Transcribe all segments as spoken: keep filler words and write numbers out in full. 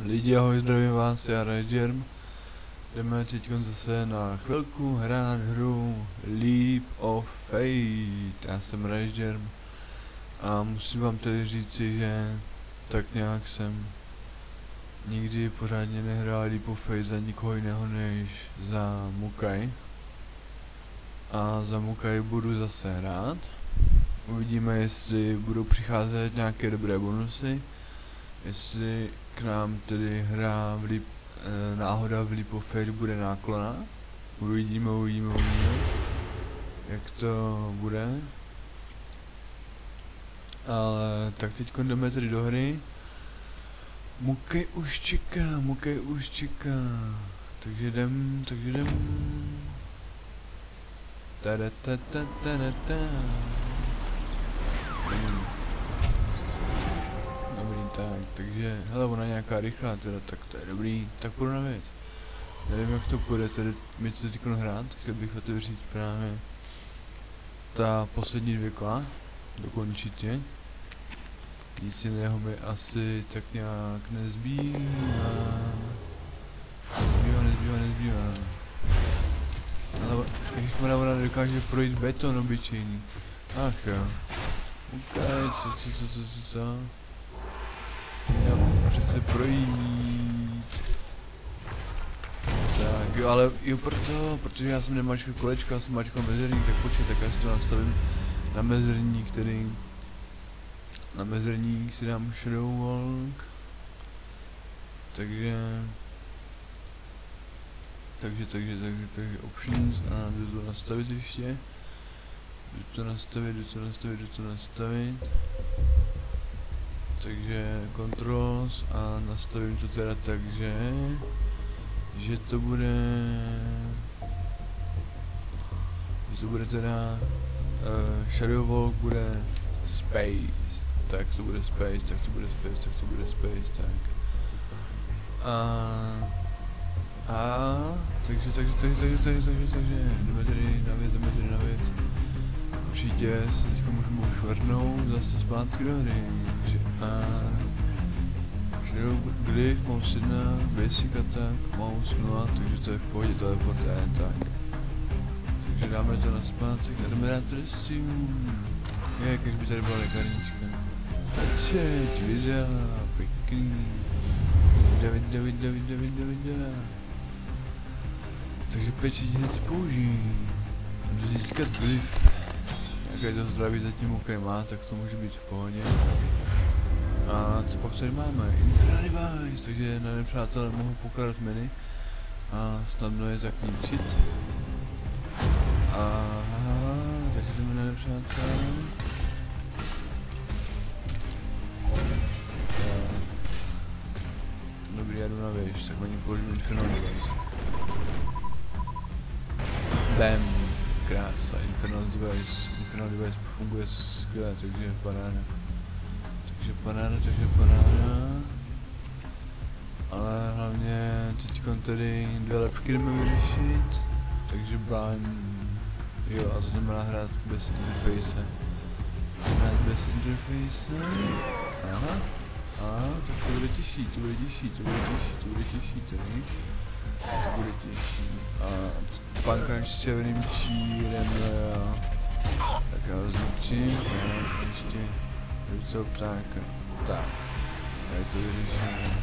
Lidi, ahoj, zdravím vás, já Ražděrm. Jdeme teď zase na chvilku hrát hru Leap of Fate. Já jsem Ražděrm a musím vám tedy říci, že tak nějak jsem nikdy pořádně nehrál Leap of Fate za nikoho jiného než za Mukai. A za Mukai budu zase hrát. Uvidíme, jestli budou přicházet nějaké dobré bonusy. Jestli k nám tedy hra v Leap, e, náhoda v Leap of Fate bude náklona. Uvidíme, uvidíme, uvidíme, jak to bude. Ale tak teď jdeme tedy do hry. Mukai už čeká, Mukai už čeká. Takže jdem, takže jdem. Tada ta ta ta ta ta. Tak, takže, hele, ona je nějaká rychlá teda, tak to je dobrý, tak půjdu na věc. Nevím, jak to půjde, tedy mi to teď hrát, chtěl bych otevřít právě ta poslední dvě kola, dokončit je. Nic jiného mi asi tak nějak nezbývá. Nezbývá, nezbývá, nezbývá. Ale ježišmarja, ona nedokáže projít beton obyčejný. Ach jo. Ukáž, co, co, co, co, co, co. Já přece projít. Tak jo, ale jo proto, protože já jsem nemačkal kolečko, já jsem mačkal mezerník, tak počkej, tak já si to nastavím na mezerník, který na mezerník si dám Shadow Walk. Takže takže, takže, takže, takže options a jdu to nastavit ještě. Jdu to nastavit, jdu to nastavit, jdu to nastavit. Takže controls a nastavím to teda tak, že, že to bude, že to bude teda uh, Shadow Walk bude space, tak to bude space, tak to bude space, tak to bude space, tak. A, a takže, takže, takže, takže, takže, takže, takže, jdeme tedy na věc, jdeme tedy na věc. Určitě se teďka můžu už vrhnout zase zpátky do hry. A Shadow Glyph, mouse jedna, basic attack, mouse nula, takže to je v pohodě, teleport je tak. Takže dáme to na zpátek a jdeme dát trestium. Je, když by tady byla lékarnička. Čeč, videa, pěkný. David, David, David, David, David, David. Takže pečetí hned použij. Můžu získat glyph. Jaké to zdraví zatím Mukai má, tak to může být v pohodě. A co pak tady máme? Infernal Device, takže na nepřátelé mohu pokládat miny a snadno je tak ničit. A takže jdeme na nepřátelé. Dobrý, já jdu na věž, tak oni položím Infernal Device. Bam, krása, Infernal Device, Infernal Device funguje skvěle, takže paráda. Takže paráda, takže paráda. Ale hlavně teďkon tedy dvě lepky jdeme vyřešit. Takže blind. Jo, a to znamená hrát bez interface. Hrát bez interface. Aha. Aha, tak to bude těžší, to bude těžší, to bude těžší, to bude těžší tedy. To bude těžší. A pankáč s červeným čírem, jo. Tak já ho zničím, tak ještě ruce ptáka. Tak, já to vyřeším.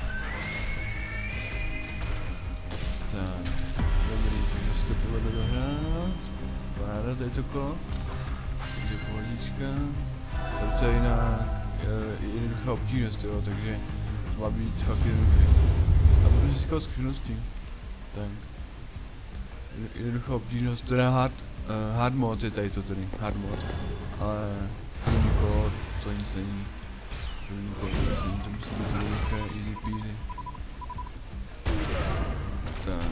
Tak, dobrý, takže si to povedlo dohrát. Paráda, tady to kolo. Takže pohodička. To je jinak jednoduchá obtížnost, jo, takže má být fakt jednoduché. A budu získat zkušenosti. Tak. Jednoduchá obtížnost, teda hard, uh, hard mod je tady to tedy, hard mod. Ale první kolo to nic není. První kolo to nic není, to musí být jednoduché, easy peasy. Tak.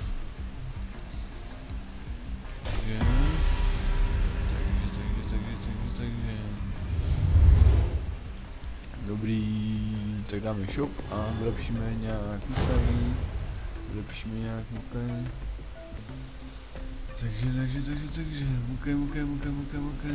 Takže, takže, takže, takže, takže, takže. Dobrý, tak dáme shop a vylepšíme nějak Mukai. Vylepšíme nějak Mukai. Takže, takže, takže, takže, Mukai, Mukai, Mukai, Mukai, Mukai.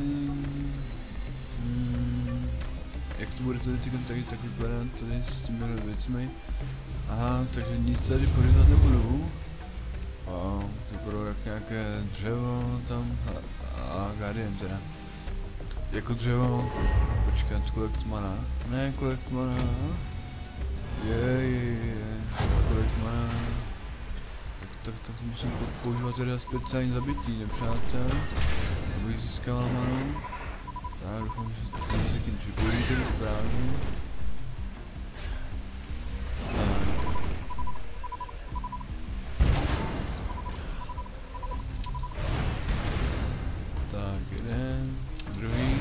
Hmm. Jak to bude tady teď tak vypadá tady s těmi věcmi. Aha, takže nic tady pořizovat nebudu. Wow, to budou jak nějaké dřevo tam a, a Guardian teda. Jako dřevo, počkat, collect mana, ne collect mana, je, je, je, collect mana, tak, tak, tak musím používat teda speciální zabití nepřátel, abych získal manu, tak doufám, že se tím připojí tedy správně. Tak, jeden, druhý.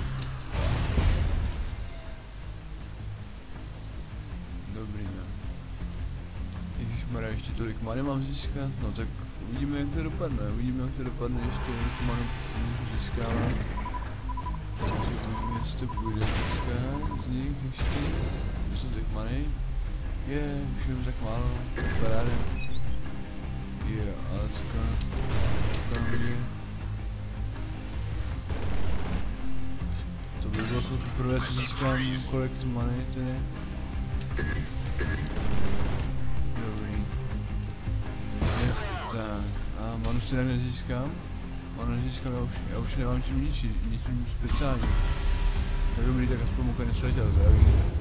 Dobrý, no. Ježišmarja, ještě tolik many mám získat, no tak uvidíme, jak to dopadne, uvidíme, jak to dopadne, ještě tu manu můžu získávat. Takže uvidíme, jestli to půjde získat z nich ještě, dostatek many. Je, už jenom tak málo, paráda. Je, ale teďka, teďka je. To by bylo poprvé, co získám collect money, tedy. Dobrý. Je, tak, a manu si tak nezískám. Manu nezískám, já už, já už nemám čím ničit, ničím speciálním. Tak dobrý, tak aspoň muka nesletěl zdraví.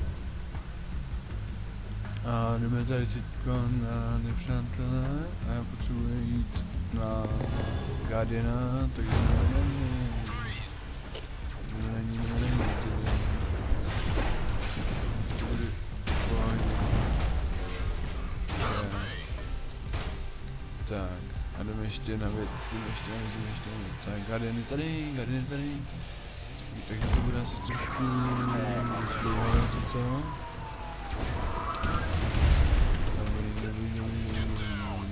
A jdeme tady teďko na nepřátelé a já potřebuji jít na Guardiana, takže není. Není, není, tedy. To bude pohodě. Tak, a jdeme ještě na věc, jdeme ještě na věc, jdeme ještě na věc. Tak, Guardian je tady, Guardian je tady. Takže to bude asi trošku dlouhé toto. Dobrý, dobrý, dobrý, dobrý.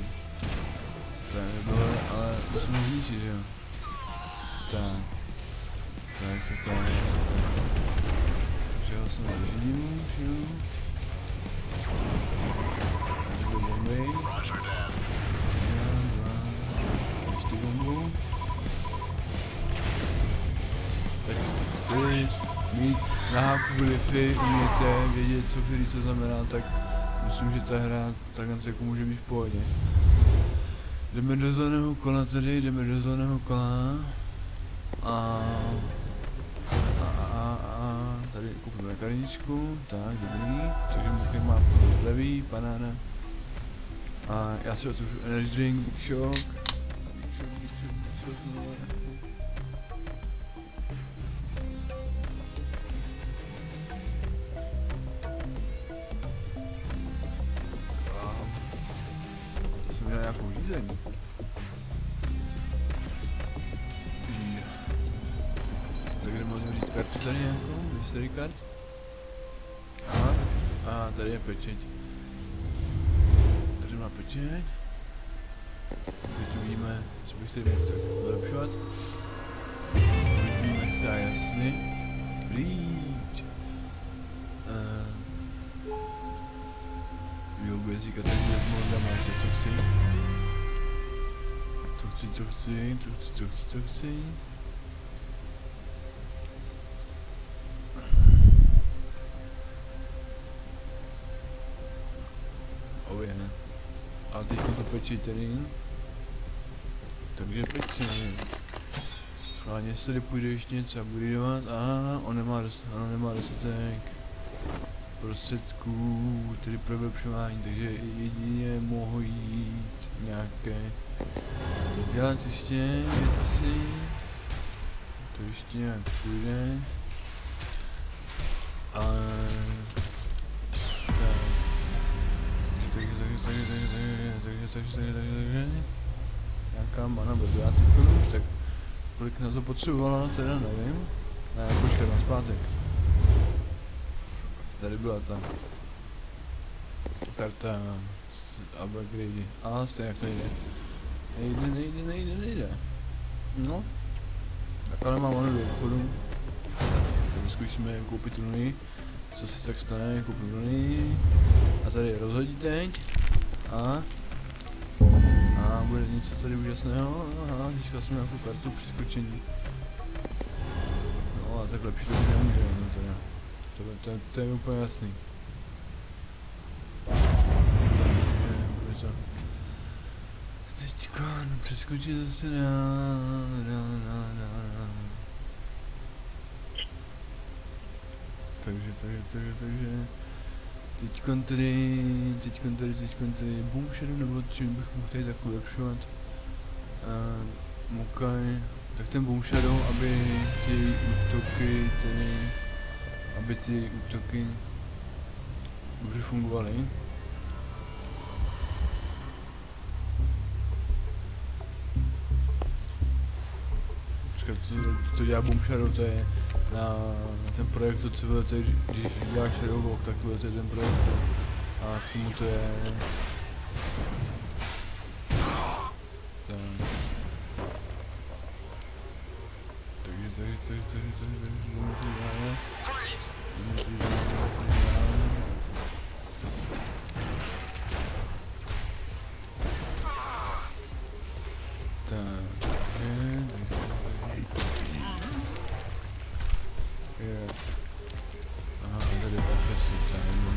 Tak, tohle, ale musím ho zničit, že jo? Tak. Tak, tak, tak, tak, tak. Že ho jsem držím, že jo? Takže byl bomby. Jedna, dva, ještě bombu. Tak tady mít na háku Glyphy, umíte vědět, co který co znamená, tak myslím, že ta hra takhle jako může být v pohodě. Jdeme do zeleného kola tady, jdeme do zeleného kola. A, a, a, a tady koupíme karničku, tak dobrý, takže Muky má levý, banána. A já si otevřu energy drink, Big Shock. Big Shock, Big Shock, Big Shock, no. To jsem měl nějakou žízeň. Tak jdeme otevřít kartu tady nějakou, mystery card. Aha, a tady je pečeť. Tady má pečeť. Teď uvidíme, co bych tady mohl tak vylepšovat. Uvidíme se a jasně. Pryč. Uh, jo, bude říkat, tak bez moda máš, tak to chci. To chci, to chci, to chci, to chci, to chci. Oh je, ne. A teď to peči tady. Takže peči. Schválně, jestli tady půjde ještě něco upgradeovat. Aha, on nemá dost, ano, nemá dostatek prostředků, tedy pro vylepšování, takže jedině mohu jít nějaké dělat ještě věci. To ještě nějak půjde. Ale takže, takže, takže, takže, takže, takže, takže, takže, takže, nějaká mana bude, já teď už, tak kolik na to potřebovala, teda nevím. Ne, počkat, na zpátek. Tady byla ta karta upgrade, a stejně jak nejde. Nejde, nejde, nejde, nejde. No, tak ale mám onu do obchodu. Tak zkusíme koupit runy. Co se tak stane, koupím runy. A tady rozhodí teď. A A bude něco tady úžasného. Aha, získal jsem nějakou kartu přeskočení. No a tak lepší to být nemůže, no teda. To, to, to, to je úplně jasný. teďkon přeskočit zase dál, dál, dál, dál, dál. Takže, takže, takže, takže, teďkon tady, teďkon tady, teďkon tady, Boom Shadow, nebo čím bych mohl tady tak ulepšovat. Uh, Mokaj, tak ten Boom Shadow, aby ty útoky, tedy, aby ty útoky dobře fungovaly. Počkat, to, to dělá Boom Shadow, to je na, na ten projekt, co vylete, když děláš Shadow Walk, tak vylete ten projekt a k tomu to je... Tak. Takže, takže, takže, takže, takže, takže, jdeme tady dále. Jdeme tady dále, jdeme tady dále. Tak, je, je. Aha, a tady profesor, tam.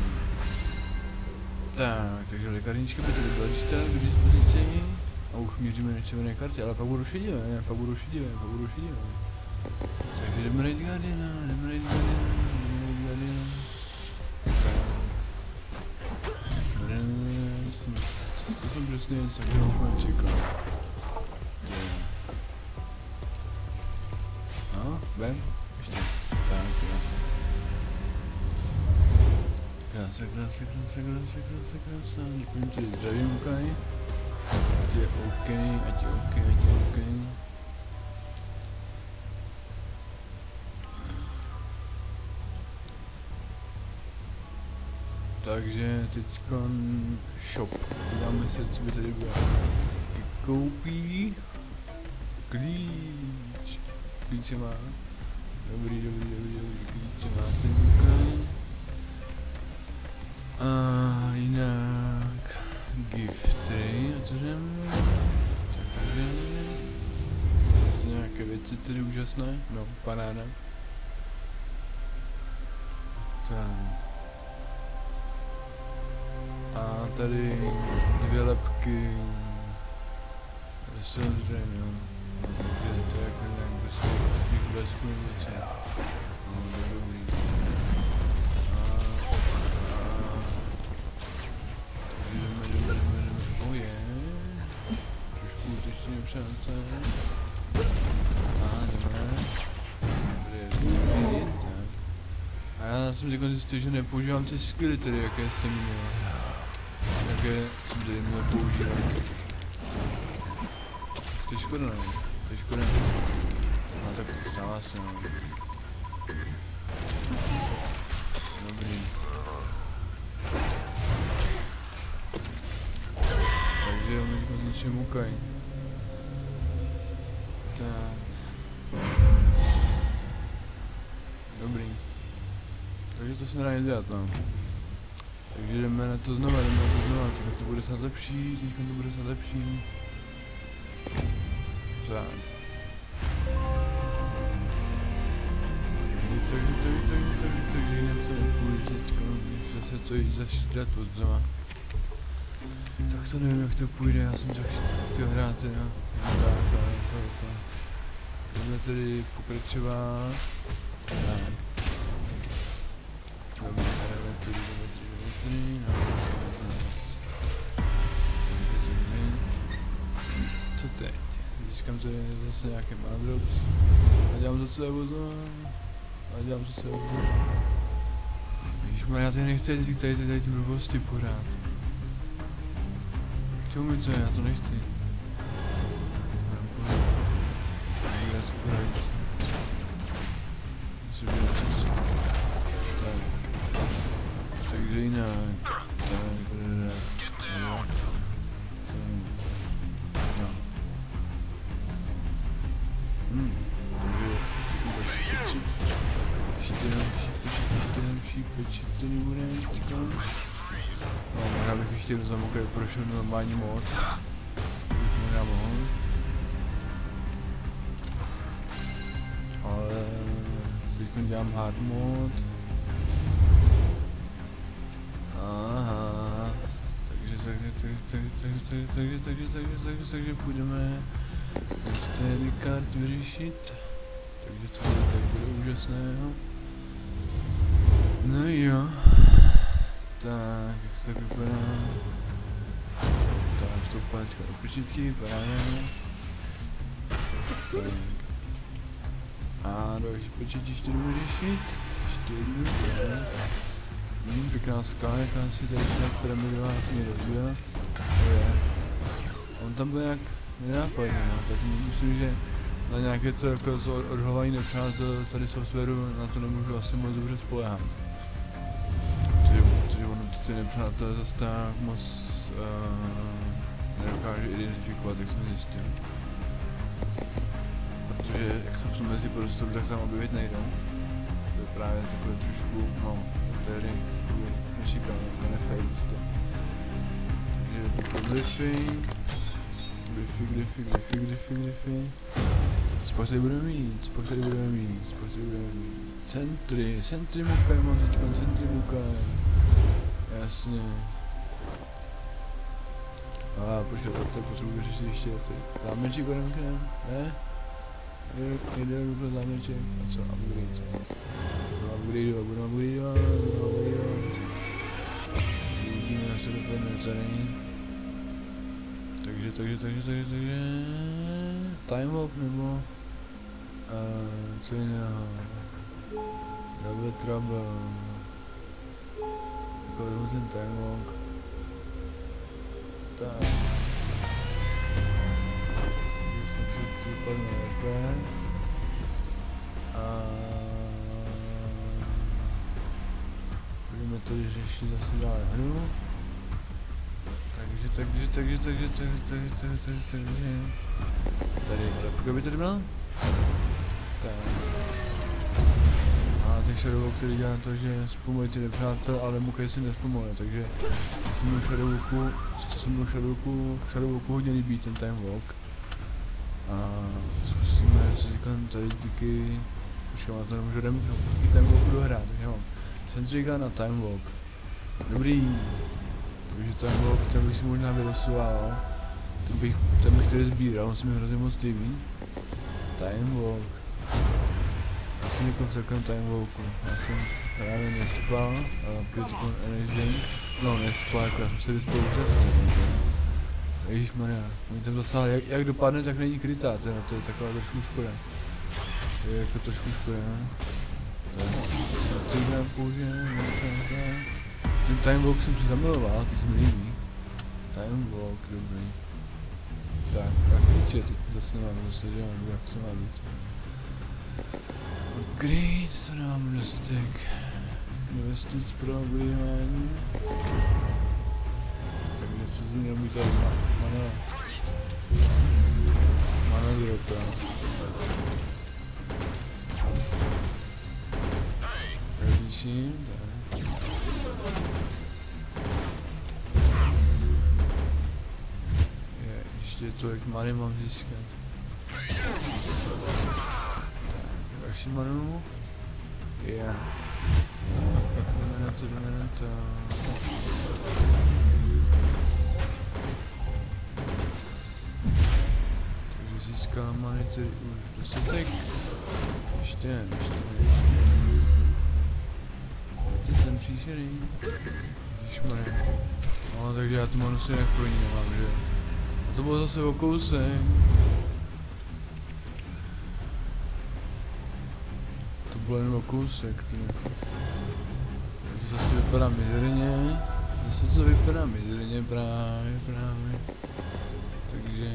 Tak, takže lékárnička by tady byla čistá k dispozici. A už míříme na červené karty, ale pak budu šedivé, ne? Pak budu šedivé, pak budu šedivé. Takže jdeme najít Guardiana, jdeme najít Guardiana, jdeme najít Guardiana. Tak. To jsem přesně nic takového úplně čekal. No, vem, ještě. Tak, krásně. Krásně, krásně, krásně, krásně, krásně, krásně. Děkuji ti zdravím, Kaj. Ať je OK, ať je OK, ať je OK. Takže teďkon shop. Dáme se, co by tady bylo. Koupí klíč. Klíče má. Dobrý, dobrý, dobrý, dobrý. Klíče má ten. A jinak gifty, a co jdem? Takže zase nějaké věci tady úžasné, no paráda. Tak. A tady dvě lepky, samozřejmě, jo. Takže to je jako nějak bez těch blesků něco. No, to je dobrý. Přátelé. A jdeme. Dobrý, tak. A já jsem teď zjistil, že nepoužívám ty skilly tedy, jaké jsem měl. Jaké jsem tady měl používat. To je škoda, ne? To je škoda. No tak stává se, no. Dobrý. Takže on teď zničím Mokaj. Tak. Dobrý. Takže to se nedá nic dělat, no. Takže jdeme na to znova, jdeme na to znova, teďka to bude snad lepší, teďka to bude snad lepší. Tak. Takže, takže, takže, takže, takže jinak se nepůjde teďka, zase to jít zašítat od znova. Tak to nevím, jak to půjde, já jsem tak chtěl hrát teda. Tak, ale to je to. Budeme tedy pokračovat. Tak. Dobrý, jdeme tedy, jdeme tedy, jdeme tedy, no, nic, nic, nic. Co teď? Získám tady zase nějaké mandrops. A dělám to celé vozové. A dělám to celé vozové. Ježišmar, já tady nechci tady, tady, tady ty blbosti pořád. K čemu mi to je? Já to nechci. Já si poradit se. Musím být čistě. Tak. Takže jinak. Tak, no. Hmm. Takže teď to šípečit. Ještě jenom šípečit, ještě jenom šípečit, to nebude teďka. No, možná bych ještě jednou za Mokaj prošel normální mod. Bych možná mohl. Ale teď dělám hard mod. Aha. Takže, takže, takže, takže, takže, takže, takže, takže, takže, takže, takže půjdeme mystery kart vyřešit. Takže co bude, tak bude úžasného. No jo. Tak, jak se tak vypadá. Tak, už to pálečka do početí, právě. Tak. A další početí ještě jdu vyřešit. Ještě jednu, tak. Hmm, pěkná skala, jaká si tady ta pyramidová směr rozbila. To je. On tam byl nějak nenápadný, no, tak myslím, že na nějaké to jako odhalování nepřátel tady softwaru na to nemůžu asi moc dobře spoléhat. Protože, protože ono ty nepřátelé zase tak moc uh, nedokáže identifikovat, jak jsem zjistil. Protože jak jsou v mezi prostoru, tak tam objevit nejdou. To je právě takové trošku, no, té hry, nečíkám, jako nefej prostě. Takže to Griffy, Griffy, Griffy, Griffy, Griffy, Griffy. Spok tady budeme mít, spok tady budeme mít, spok tady budeme mít. Centry, centry mukaj, mám teďkon centry mukaj. Jasně. A počkej, tak to potřebuji vyřešit ještě ty zámeček budeme k nám, ne? Jde ruku zámeček, a co, upgrade. Budu upgradeovat, budu upgradeovat, budu upgradeovat. Uvidíme, jak se dopadne tady. Takže, takže, takže, takže, takže... Time walk nebo... Uh, co jiného? Double trouble... Jako ten time walk... Tak... Takže jsme si tu vypadli lépe... A... Budeme to řešit zase dále hru... Takže, takže, takže, takže, takže, takže, takže, takže, takže... Tady, lepka by tady byla? Tak. A ty Shadowwalk se dělá to, že zpomalí ty nepřátel, ale Mukaj si nespomalí, takže to se mnou Shadowwalku, to se mnou Shadowwalku, Shadowwalku hodně líbí ten time walk. A zkusíme si říkat tady díky, počkej, má to nemůžu remknout, díky time walku dohrát, takže mám Centriga na time walk. Dobrý. Takže time walk, ten bych si možná vylosoval. Ten bych, ten bych tady sbíral, on se mi hrozně moc líbí. Time walk. Já jsem někoho celkem time walku. Já jsem právě nespal, ale pětko anything. No nespal, jako já jsem se vyspal úžasně. Ježišmarja, oni tam zasáhli, jak, jak dopadne, tak není krytá, teda, to je taková trošku škoda. To je jako trošku škoda. Tak, se týdne použijeme, tak. Ten time walk jsem si zamiloval, ty se mi líbí. Time walk, dobrý. Tak, a klíče, teď zase nemám zase, že mám, jak to má být. Upgrade, co nemám dostatek. Investic pro upgradeování. Takže co by měl být tady, mana... Mana dropa. Radíším, tak. Ještě tolik many mám získat. Tak, další manu. Yeah. Jdeme na to, jdeme na to. Takže získám many tedy už dostatek. Ještě ne, ještě ne, ještě ne. Ty jsem příšerný. Ježišmarja. No, takže já tu manu si pro ní nemám, že? A to bylo zase o kousek. To bylo jen o kousek, tedy. Takže zase to vypadá mizerně. Zase to vypadá mizerně právě, právě. Takže...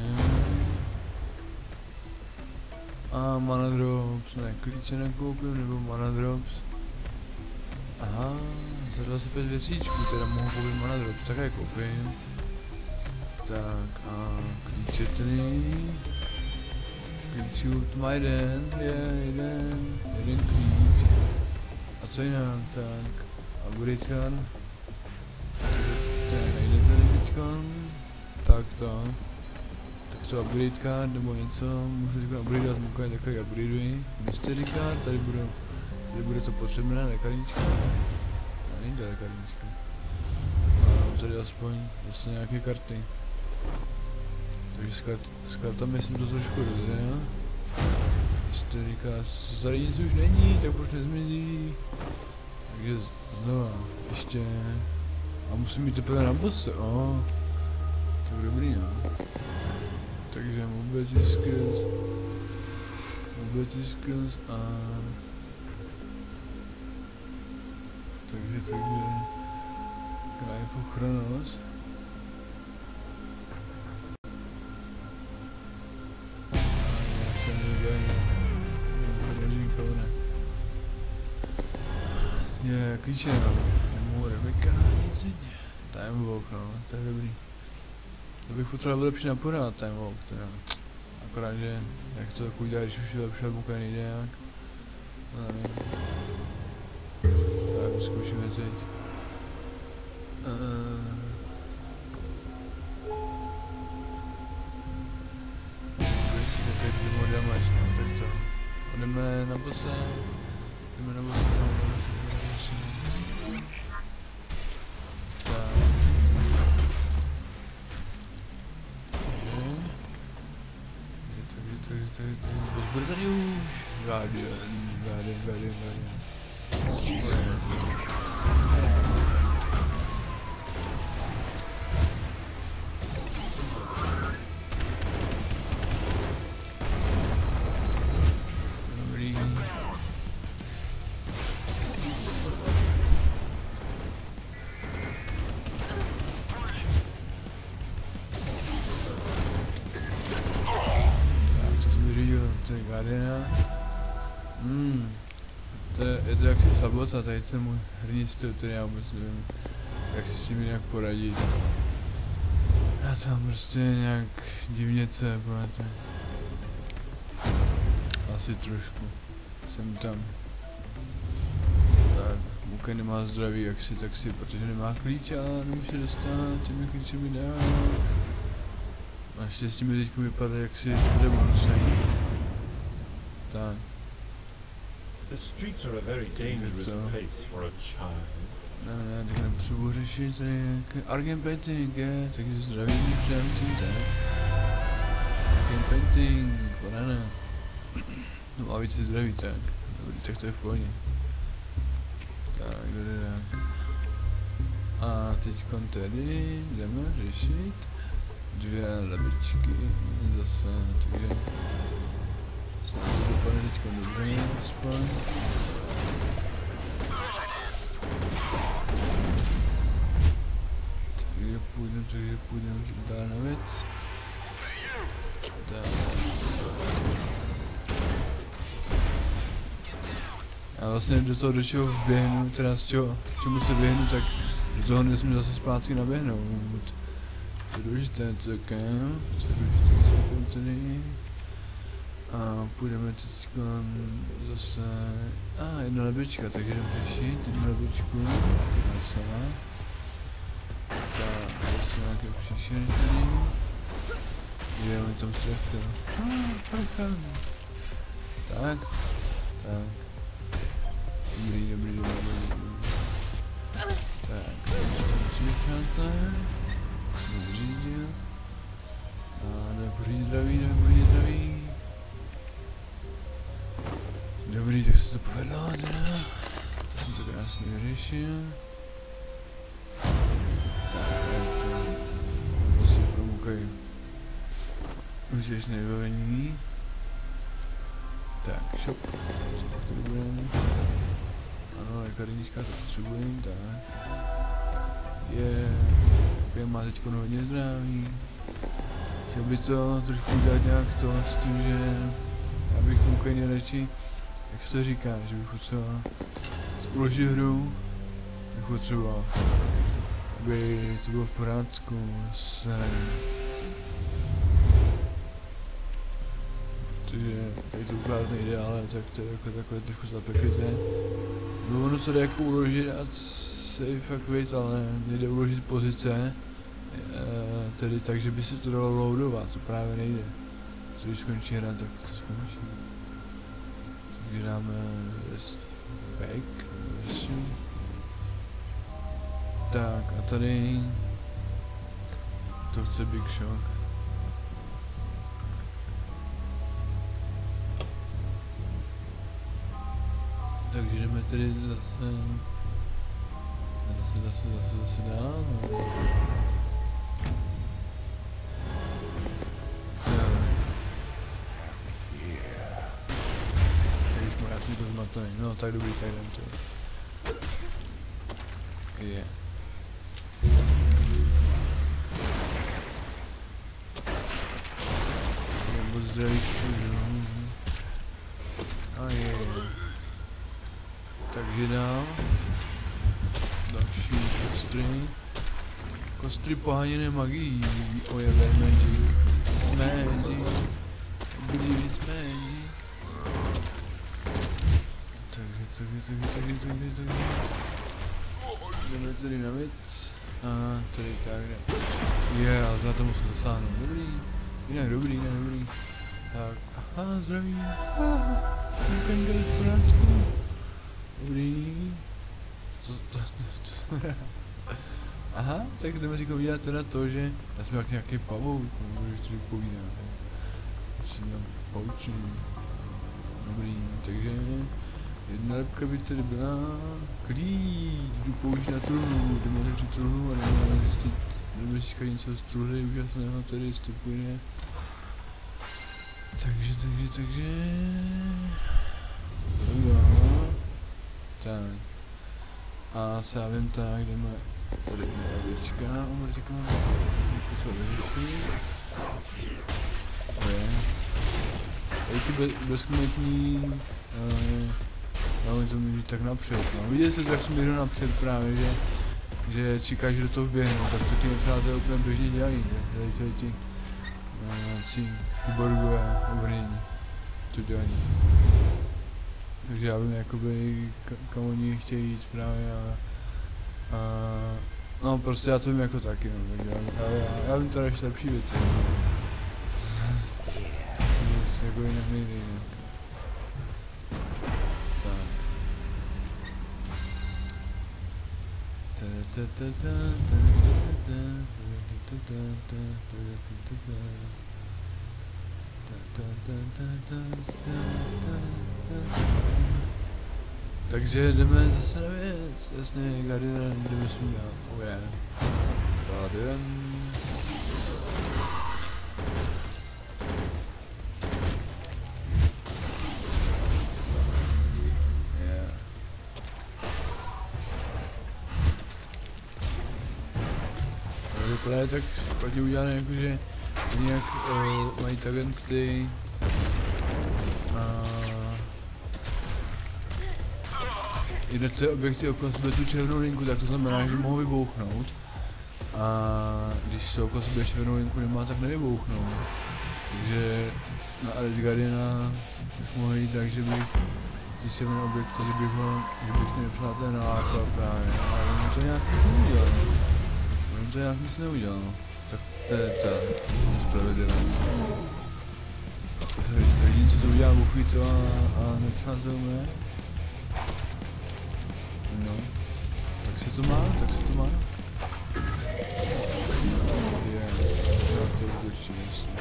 A mana drops, ne, klíče nekoupím, nebo mana drops. Aha, za dvacet pět věcíčků, teda mohu koupit mana drops, tak je koupím. Tak a klíče tedy... Klíčů, to má jeden, je jeden, jeden klíč. A co jinak, tak... Upgrade card. Tak nejde tady teďkon. Tak to. Tak to upgrade card nebo něco, můžu teďkon upgradeovat Mukaj, takový upgradeuji. Mystery card, tady bude, tady bude to potřebné lékarnička. A není to lékarnička. mám tady aspoň zase nějaké karty. Takže s, kart, s kartami jsem to trošku rozjel. Když to říká, co tady nic už není, tak proč nezmizí? Takže znova, ještě... A musím jít teprve na bosse, oh. Tak dobrý, no. Takže mobility skills... Mobility skills a... Takže, takže... Krajf ochranost. Je, klíče, no. Nemůžu Rebecca, nic jině. Time walk, no, to je dobrý. To bych potřeboval vylepšit na pořád time walk, teda. Akorát, že jak to tak udělat, když už vylepšovat buka nejde nějak. To nevím. Tak, zkoušíme teď. Uh, Jestli to tak by mohl damage, no, tak to. Jdeme na bosse. Jdeme na bosse, jdeme na bosse, jdeme na bosse. Tak. Takže, takže, takže, takže, boss bude tady už. Guardian, Guardian, Guardian, Guardian. Guardiana. Hmm. To je, je to jaksi sabota, tady ten můj herní styl, který já vůbec nevím, jak si s tím nějak poradit. Já tam prostě nějak divně cepáte. Asi trošku. Jsem tam. Tak, Muka nemá zdraví jaksi, tak si, protože nemá klíče a nemůže dostat, těmi klíče mi dá. Naštěstí mi teďku vypadá, jak si bude bonusajít. Tak. The streets are a very dangerous place for a child. Ne, ne, tak nepotřebuji řešit tady nějaké Argent Painting, je, takže zdravím přemcím, tak. Argent Painting, banana. No a víc si zdraví, tak. Dobrý, tak to je v pohodě. Tak, tady, tak. A teďkon tedy jdeme řešit dvě lebičky zase, takže snad to dopadne teďko dobře, aspoň. Takže půjdem, takže půjdem dál na věc. Tak. Já vlastně do toho, do čeho vběhnu, teda z čeho, čemu se běhnu, tak do toho nesmím zase zpátky naběhnout. To je důležité celkem, to je důležité celkem tedy. A půjdeme teďka zase, a ah, jedna lebička, tak jdeme řešit, jednu lebičku, zase. Tak, zase nějaké příšery tady. Jdeme tam strefil. Tak, tak. Dobrý, dobrý, dobrý, dobrý. Tak, co přátelé? Jsme vyřídil. A jdeme pořídit zdraví, jdeme pořídit zdraví. Dobrý, tak se to povedlo, teda. To jsem to krásně vyřešil. Tak, to vlastně probukají úžasné vybavení. Tak, shop, co pak tady budeme? Ano, lékarnička to potřebujeme, tak. Je, yeah. Má teďko hodně zdraví. Chtěl by to trošku udělat nějak to s tím, že já bych mu úplně radši, jak se říká, že bych potřeboval uložit hru, bych potřeboval, aby to bylo v pořádku s hraním. Protože tady to ukládat nejde, ale tak to je jako takové trošku zapeklité. No ono se jde jako uložit a safe quit, ale nejde uložit pozice, e, tedy tak, že by se to dalo loadovat, to právě nejde. Co když skončí hra, tak to skončí. Takže dáme back, tak a tady To chce Big Shock. Takže jdeme tedy zase... Zase, zase, zase, zase dál. Ježišmarja, já jsem to zmatený. No tak dobrý, tak jdem to. Je. Yeah. Nebo zdravíčku, jo. A je. Takže dál. Další kostry. Kostry poháněné magií. Ojevé magic. Magic. Believe it's magic. Takže, takže, takže, takže, takže, takže. Jdeme tady na věc. A tady tak. Je, yeah, ale za to musím zasáhnout. Dobrý. Jinak dobrý, jinak dobrý. Tak, aha, zdraví. Aha, můžeme dělat v pořádku. Dobrý. Co, to, to, to jsem aha, tak jdeme říkat udělat teda to, že já jsem jak nějaký pavouk, nebo že člověk povídá. Musím tam poučný. Dobrý, takže jedna lepka by tady byla klíč, jdu použít na truhlu, jdeme otevřít truhlu a jdeme zjistit, jdeme získat něco z truhly úžasného, tady vstupuje. Takže, takže, takže... Jo. Tak. A se já vím tak, jdeme tady na oblička, oblička, něco vyřešit. Je. Tady ty be bezkometní, máme to mířit tak napřed, no. Viděli jste, jak jsem mířil napřed právě, že, že čekáš, že do toho běhne, tak to ti nepřátelé úplně běžně dělají, že? Tady tady ti nějací kyborgové obrnění, to dělají. Takže já vím jakoby, kam oni chtějí jít právě a, a no prostě já to vím jako taky, no, takže já, já, já vím teda ještě lepší věci, no. Takže jako jinak nejde, no. Tak. Takže jdeme zase na věc, jasně, Guardian, jdeme s ním dělat, oh yeah. Guardian. Yeah. Ale vypadá je tak špatně udělané, jakože nějak uh, mají takhle ty jednotlivé objekty okolo sebe tu červenou linku, tak to znamená, že mohou vybouchnout. A když se okolo sebe červenou linku nemá, tak nevybouchnou. Takže na Guardiana bych mohl jít tak, že bych ty červené objekty, že bych ho, že bych ty nepřátelé nalákal právě. Ale on to nějak nic neudělal. On to nějak nic neudělal. Tak to je ta nespravedlivé. Jediný, co to udělá, buchví to a, a nepřátel ne. No, tak se to má, tak se to má. Je, za to určitě myslím.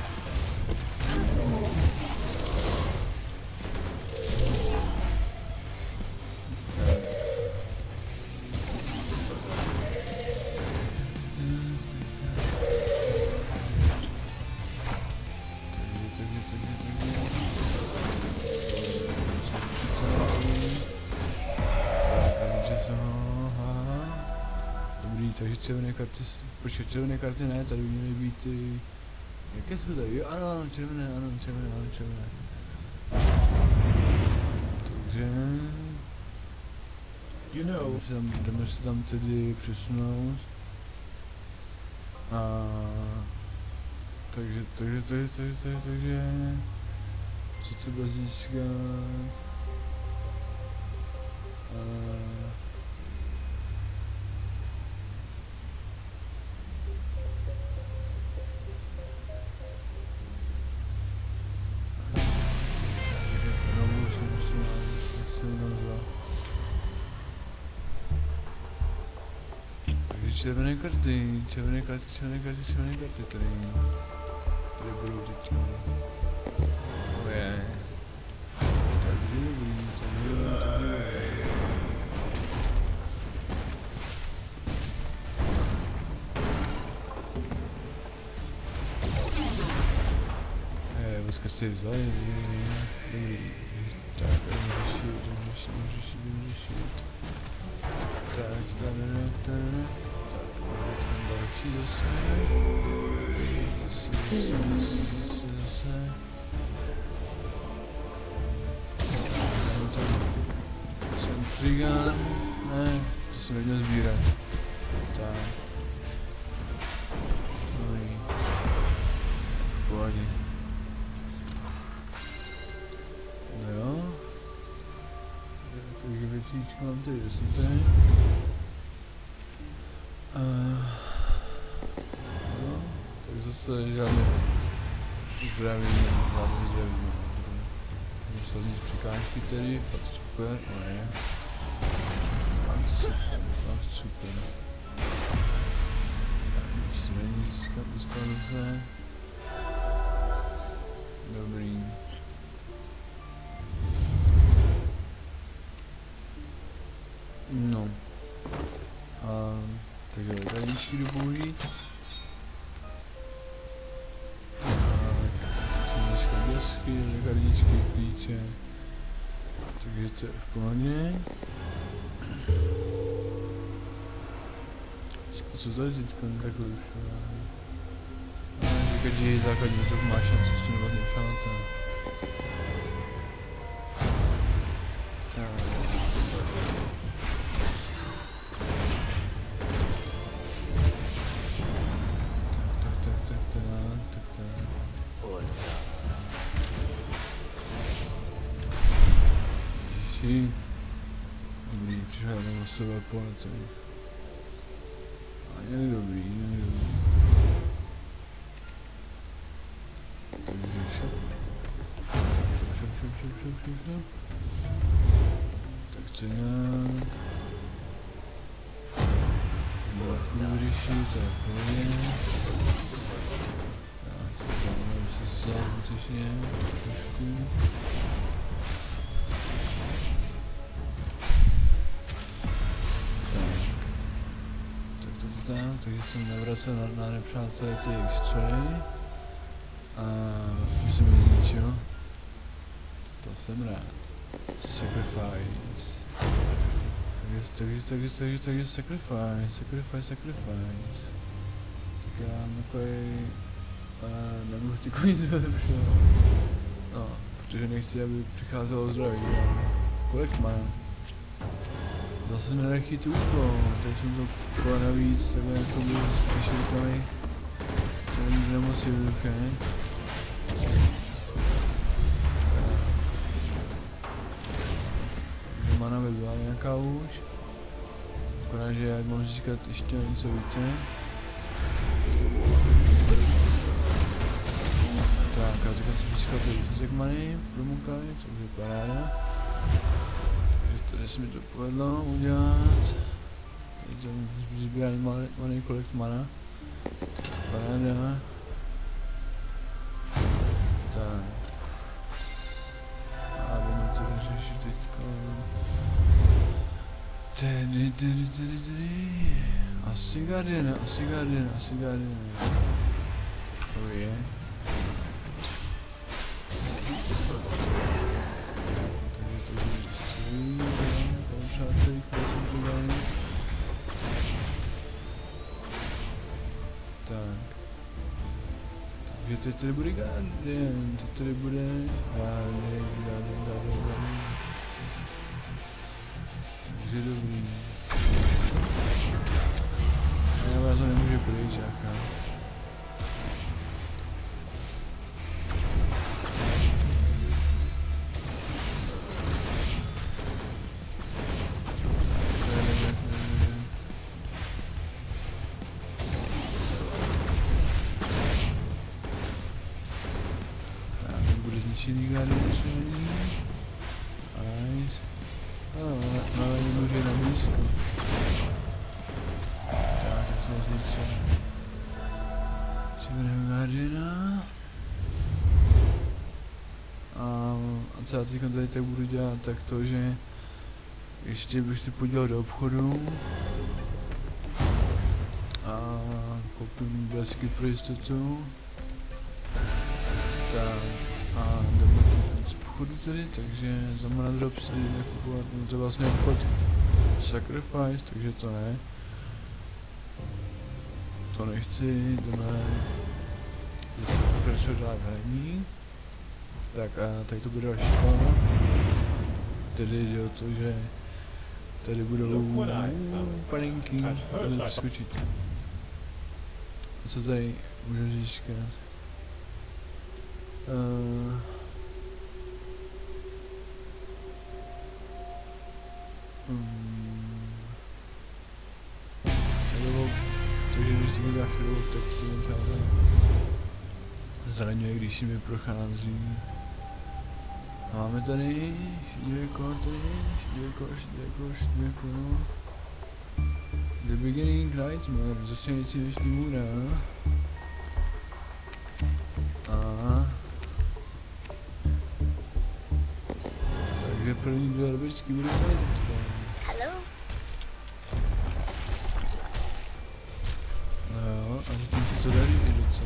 Dobrý, takže červené karty, počkej, červené karty ne, tady by měly být ty... Jaké jsou tady? Jo, ano, ano, červené, ano, červené, ano, červené. Takže... You know. Jdeme se tam, jdeme se tam tedy přesunout. A... Takže, takže, takže, takže, takže, takže... Co třeba získat... A... červené karty, červené karty, červené karty, červené karty tady. Tady budou teďka. Oh je. Takže dobrý, takže dobrý, takže dobrý. Eh, počkat si vzali, dobrý. Tak, můžeš šít, můžeš šít, můžeš šít, můžeš šít. Tak, to tam ne, to ne. Tak, teďka další zase. Zase, zase, zase, zase, zase. Jsem Trigan. Ne, to jsem neměl sbírat. Tak. Dobrý. V pohodě. No jo. Takže věcíčko mám tady desíce. Uh, no, tak zase žádné zdraví, žádné zdraví. Musel mít překážky tedy, fakt super, no je. Fakt super, fakt super. Tak, už se není zase. Dobrý. No. A, takže lékárničky jdu použít. Tak, jsem dneska desky, lékárničky, klíče. Takže to je v pohodě. Co tady teďka takhle už? A říkat, že je základní útok, máš šanci s tím vlastně přátel. Tak. Dobrý, přišel na sebe poletem. A je dobrý, je dobrý. Takže šup. Šup, šup, šup, šup, šup, šup, šup. Tak cena. Budu vyřešit, to je v pohodě. Tak, to dáme se sám, skutečně, trošku. Takže jsem navracel na, na nepřátelé ty výstřely a musím mít ničeho. To jsem rád. Sacrifice. Takže, takže, takže, takže, takže sacrifice, sacrifice, sacrifice. Tak já mám takový... Uh, nebudu ti konit vylepšovat. No, protože nechci, aby přicházelo zdraví. Kolik má? Zase nedechy tu úkol, teď jsem to kola navíc, takhle jako by spíš rukami. To není nemoc jednoduché. Takže mana by byla nějaká už. Akorát, že jak mám získat ještě něco více. Tak, a teďka to získat více many, promukali, což je paráda. Tady se mi to povedlo udělat. Teď jsem sbírali malý kolekt mana. Paráda. Tak. A budeme to řešit teďka. Tedy, tedy, tedy, tedy. Asi Guardian, asi Guardian, asi Guardian. To je. Tak. Takže teď tady bude Guardian, teď tady bude Guardian, Guardian, Guardian, Guardian. Takže dobrý. Já to nemůže pryč, jaká. Zničený Guardian, zničený. Nice. Ale nemůže na blízko. Tak, tak jsem zničil. Severního Guardiana. A, a co já teď tady tak budu dělat, tak to, že ještě bych si podíval do obchodu a koupím blesky pro jistotu. Tak a jdeme z obchodu tedy, takže za mnou na drop si jdeme kupovat, no to je vlastně obchod Sacrifice, takže to ne. To nechci, jdeme zase pokračovat dál v hraní. Tak a tady to bude další kolo. Tedy jde o to, že tady budou panenky, budeme přeskočit. A co tady můžu říkat? Uh, um, takže když to udělá Shadow, tak to mě třeba zraňuje, když si mi prochází. Máme tady šedivěko, tady šedivěko, šedivěko, šedivěko. The Beginning Nightmare, začínající dnešní můra. A takže první dvě lebičky budou tady teďka. Hello? No jo, a zatím se to daří i docela.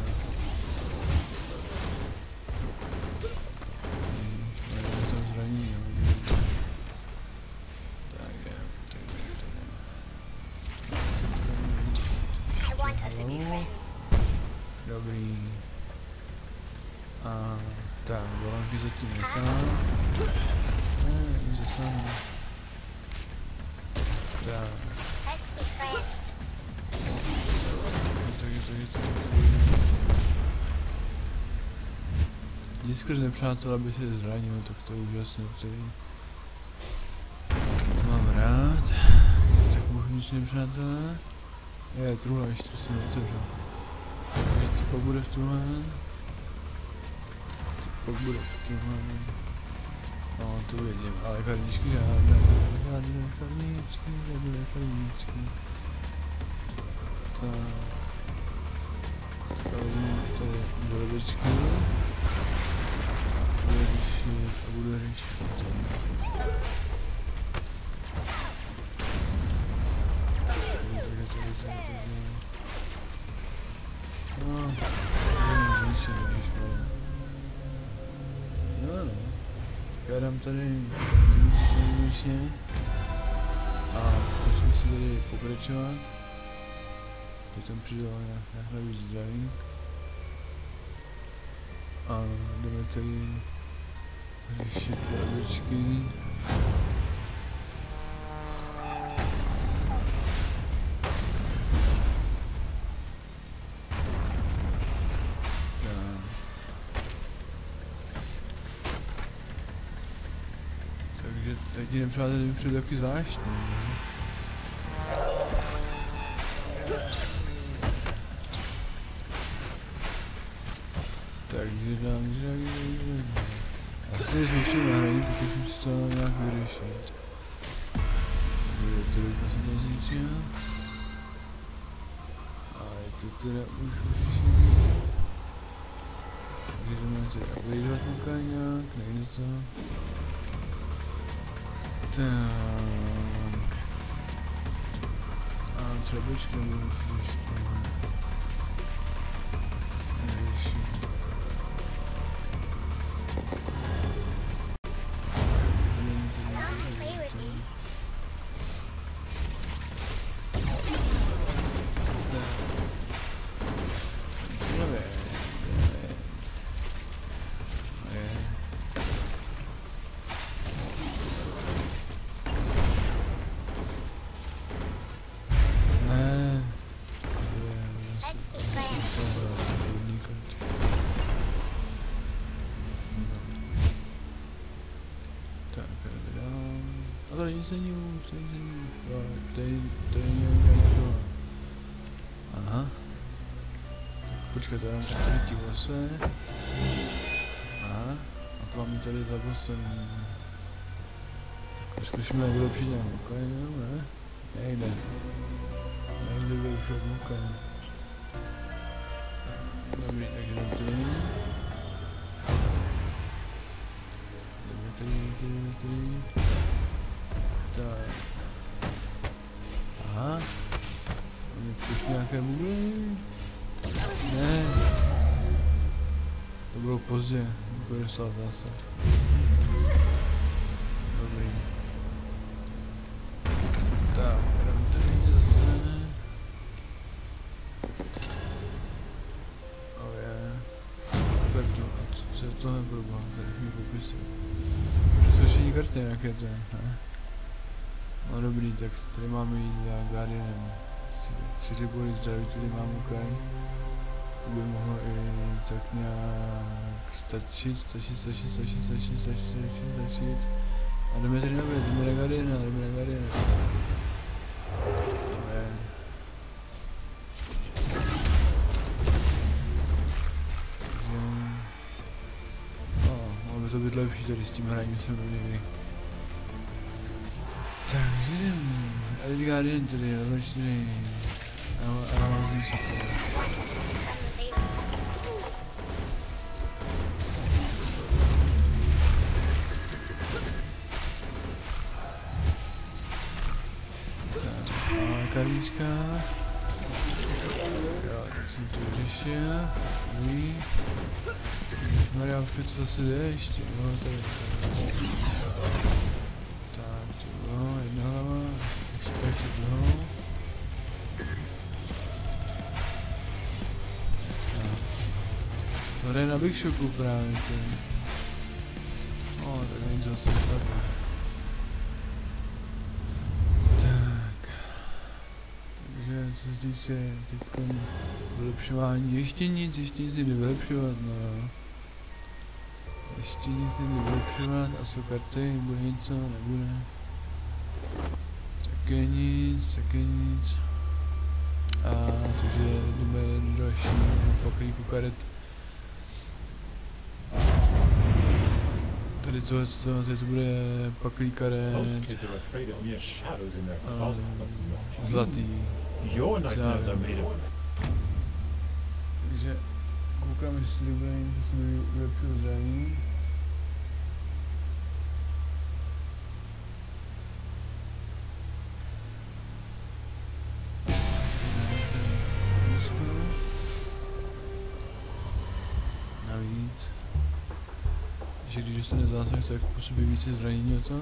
Je to zraní, jo. Tak je, tak je, tak je. I want us to be friends. Dobrý. A tak, balonky zatím nechám. Ne, už zasáhnu. Tak. Let's be friends. Takže, takže, takže. Jdi skrz nepřátel, aby se zranil, tak to je úžasné, který. To mám rád. Tak bohnič nepřátelé. Je, truhle, ještě si mi otevřel. Takže to pak bude v tuhle. To pak bude v tuhle. No, to vidím, ale karničky žádné, žádné karničky, žádné karničky. Tak. Teďka vezmu tady do lebičky. Budu řešit a budu řešit to. Takže, takže, takže, takže. No, nevím, víš, nevíš, ale. No, no. Já dám tady tím a musím si tady pokračovat. Teď tam přidal nějak navíc zdraví. A jdeme tady řešit lebičky. Takže teď nepřátelé mi přijde taky zvláštní. Takže dám, že já si tady zvyším na hraní, pokusím si to nějak vyřešit. Takže tady jsem to zničil. A je to teda už vyřešený. Takže jdeme teda upgradeovat muka nějak, nejde to. Tak. A třeba počkej, budu ještě. Neřešit. A tady nic není už, tady nic není už, tady, tady neuděláme to. Aha. Tak počkej, tady mám tady ti vose. Aha. A to máme tady za vosem. Tak zkusíme vylepšit nějakou kajinu, ne? Nejde. Nejde. nebyl už jak mokal. Dobrý, takže jdem tady. Jdeme tady, jdeme tady. Tak. Aha. Oni přišli nějaké bubly. Ne. To bylo pozdě, bude dostat zase. Dobrý. Tak, jdeme tady zase. Oh yeah. Perftu, a co, co je tohle pro boha, tady mi popisy. Přesvědčení karty nějaké to je, ne? No dobrý, tak tady máme jít za Guardianem. Čtyři body zdraví tady mám ukraj. To by mohlo i tak nějak stačit, stačit, stačit, stačit, stačit, stačit, stačit, stačit. A jdeme tady nově, jdeme na Guardiana, jdeme na Guardiana. To je. Takže... No, mohlo by to být lepší tady s tím hraním jsem do někdy. Takže jdem. Elite Guardian tady, level čtyři. A já mám zničit to. Tak, a kartička. Jo, tak jsem to vyřešil. Uj. Maria, už to zase jde ještě, jo, tady. Tak, to bylo, jedna hlava. Ještě ještě druhou. To jde na Big Shopu právě, ten. No, tak není to zase špatné. Tak. Takže, co se týče teďko vylepšování, ještě nic, ještě nic nejde vylepšovat, no. Ještě nic nejde vylepšovat, a jsou karty, bude něco, nebude. Také nic, také nic. A takže jdeme do další paklíku karet. Tady tohle, tady to bude paklík karet. Zlatý. Takže koukám, jestli bude něco, co mi vylepšil zraní. Navíc. Že když dostane zásah, tak působí více zranění o to.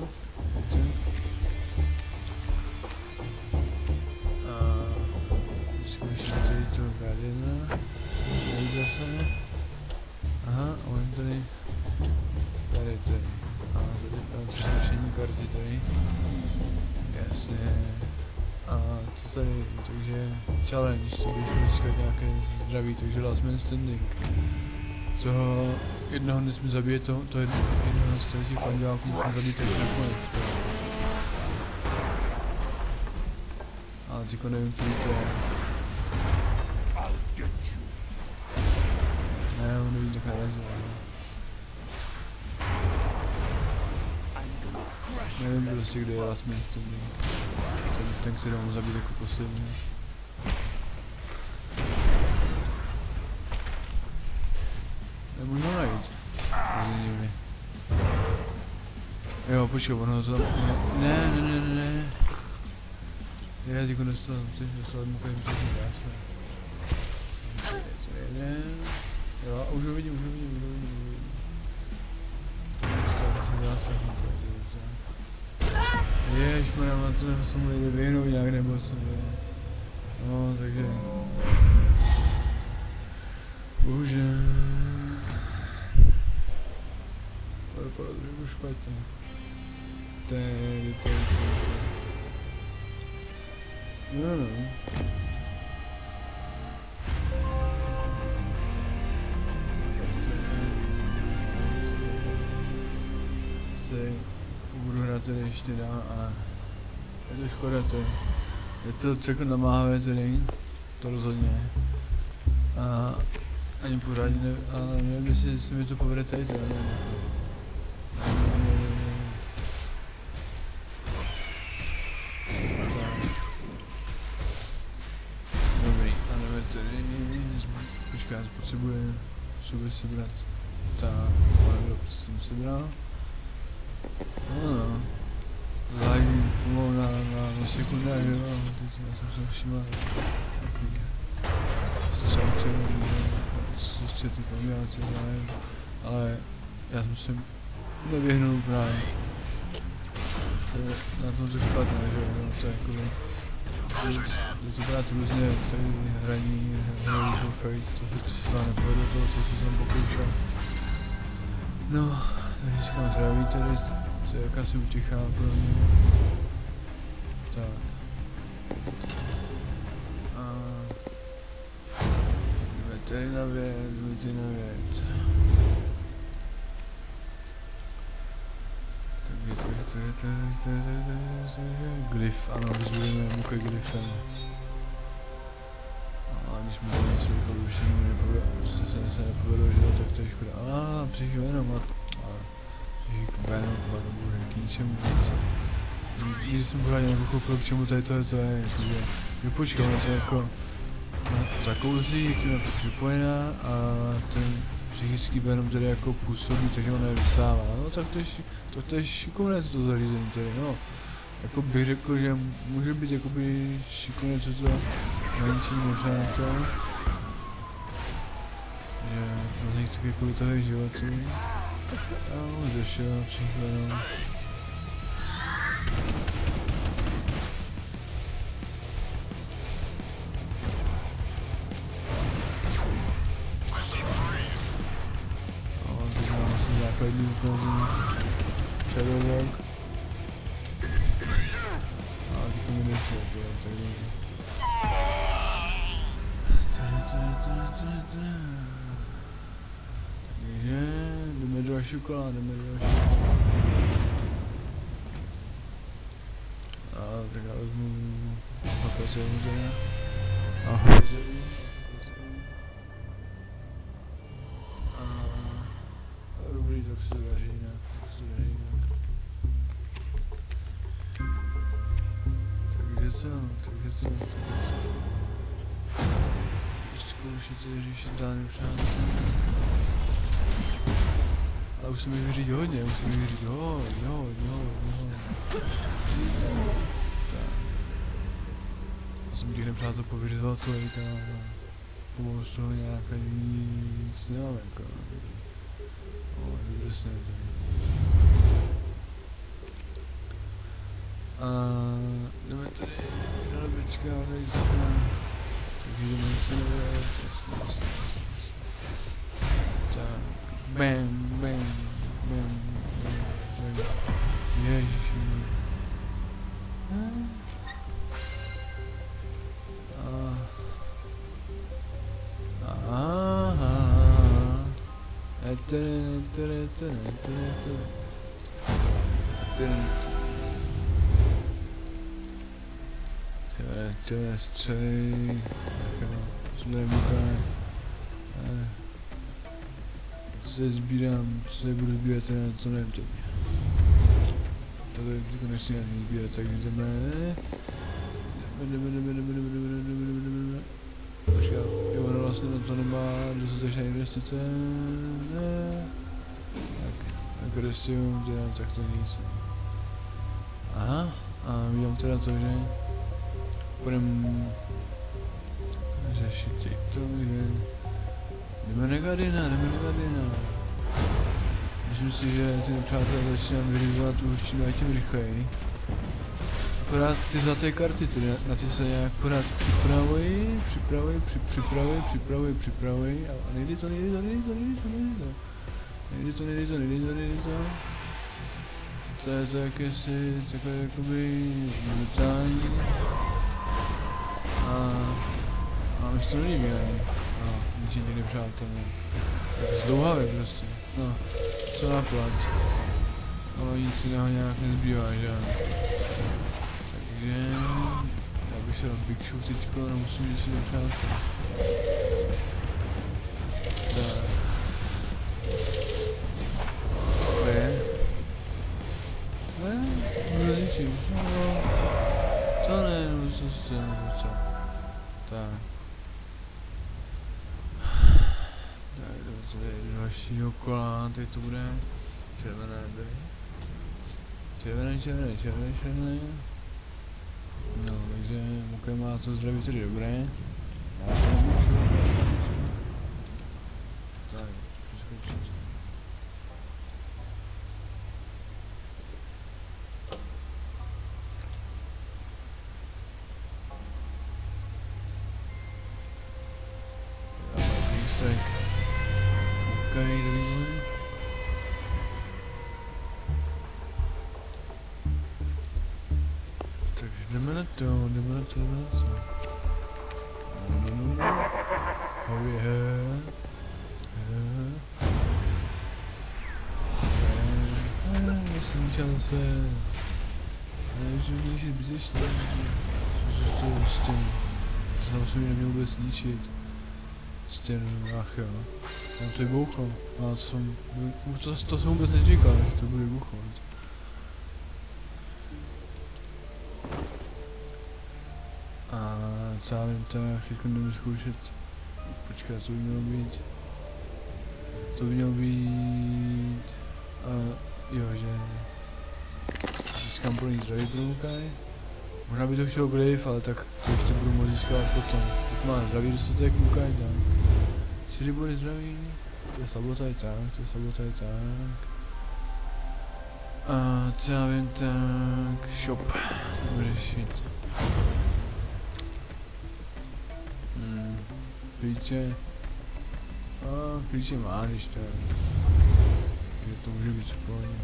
A zkoušíme tady toho Guardiana. Tady zase. Aha, a on tady. Tady, tady. A tady mám přesvědčení karty tady. Jasně. A co tady, takže challenge, to bych získat nějaké zdraví, takže last man standing. Toho jednoho nesmí zabít, to, to jednoho z těch panděláků musím zabít až nakonec. Ale teďko nevím, který to je. Ne, on neví, tak narazil. Nevím prostě, kde je last man standing. Ten, ten který mám zabít jako poslední. Nemůžu ho najít. Rozumím. Jo, počkej, ono to tam... Ne, ne, ne, ne, ne. Já teďko dostal, ty dostal mu každý všechny krásné. To je jeden. Jo, už ho vidím, už ho vidím, už ho vidím, už ho vidím. Dostal asi zásah mu každý, ježmarja, na to se mu nejde vyhnout nějak nebo co. No, takže... Bože. To vypadá trošku špatně. Tady, tady, tady. No, no. Tak to je... Se... Budu hrát tady ještě dál a... Je to škoda to. Je to celkem namáhavé tady. To rozhodně. A... Ani pořádně ne, ale nevím, jestli se mi to povede tady, to nevím. Počkej, potřebuje sobě sebrat. Tak, ale jsem sebral. No, no. Zájím pomalu na, na, na sekundách, jo, teď já jsem se všiml takový střelče, ještě ty poměrce zájem, ale já jsem se nevyhnul právě. To je na tom se špatné, že jo, no, to je jako, je to brát různě, tady hraní, hraní to fake, to se třeba nepovede toho, co jsem pokoušel. No, takže říkám zdraví tady. To je jakási utichá pro mě. Tak. A... Jdeme tady na věc, jdeme tady na věc. Takže tady, tady, tady, tady, tady, tady, tady, glyf, ano, vyzvujeme muka glyfem. A když mu to něco vypadlo, už se mi nepovedlo, že tak to je škoda. A, přijde jenom a... Venom, bože, k ničemu nic. Nikdy jsem pořádně nepochopil, k čemu tady tohle to je, jakože... Jo počkej, ono to je jako... Zakouzlí, je to připojená a ten psychický venom tady jako působí, takže on nevysává. No tak to je, to, to je šikovné to zařízení tady, no. Jako bych řekl, že může být jakoby šikovné co to menší možná na to. Že z nich taky jako vytahuje životy. No, zešel všechno. No, teď mám asi základní úplně čarovok. A teď mi nešlo, tak dobře. Takže jdeme do šokoládu, jdeme do šokoládu. A tak já vezmu papacelu teda. A hozelu. A dobrý, tak se to daří jinak, tak se to daří jinak. Takže co, takže co, takže co. Zkoušíte řešit dány přátelé. Ale už se mi vyřídit hodně, už se mi vyřídit hodně, hodně, hodně, hodně. Tak. Já jsem těch nepřátel povyřizoval tolik a pomalu z toho nějaká nic nemám jako. O, je to drsné tady. A jdeme tady na lebečka, tady říká. Takže jdeme si na věc, jasně, jasně, jasně. Tak. Bam, bam, bam, bam, bam. Ježiši. Aha. Etere, etere, etere, etere, etere. Etere. Etere, etere, střely. Zlé muka. Se sbírám, co se budu sbírat, to nevím teď. Tady to nechci ani sbírat, tak jdeme. Jdeme, jdeme, jdeme, jdeme, jdeme, jdeme, jdeme, jdeme, jdeme. Počkej, jo, ono vlastně to nemá dostatečné investice. Ne. Tak, agresium, teda tak to nic. Aha, a vidím teda to, že budeme řešit to, že jdeme Negadina, jdeme Negadina. Myslím si, že ty přátelé začínám vyřizovat už čím dál tím rychleji. Akorát ty zlaté karty, ty na, na ty se nějak pořád připravují, připravují, při, připravují, připravují, připravují a nejde to, nejde to, nejde to, nejde to, nejde to. Nejde to, nejde to, nejde to, nejde to. To je to jakési takové jakoby brutální. A, a už to nelíbí ani. No, ničí někdy přátelé. Zdlouhavě prostě. No, co naplat. Ale nic jiného nějak nezbývá, že ano. Takže... Já bych šel v Big Show teďko, no musím jít si do přátel. Tak. Ne. Ne, budu ničím. No, to ne, nebo co se, nebo co. Tak. Tady dalšího kola, teď to bude červené tady. Červené, červené, červené, červené. No, takže Muka má to zdraví tedy dobré. Já se nemůžu, já se nemůžu. Tak, přeskočit. Lístek. OK, dobrý. Takže jdeme na to, jdeme na to, jdeme na to. No, no, no, no. Oh yeah. Yeah. Yeah. Jestli šance. Než ničit zbytečně. Že to prostě. Jsem se mi neměl vůbec ničit. Stěnu, ach jo. No to je boucho. A jsem, to, to jsem vůbec nečekal, že to bude boucho. A co já vím, tak teď jdeme zkoušet. Počkat, co by mělo být? To by mělo být... Uh, jo, že... Získám pro ní zdraví pro Lukaj. Možná by to chtěl Glaive, ale tak to ještě budu moct získat potom. Teď má zdraví dostatek Lukaj, tak. čtyři body zdraví. To je sabotaj tak, to je sabotaj tak. A co já vím, tak... Shop. Bude řešit. Hmm. Klíče. A klíče má, když to je. Takže to může být spolně.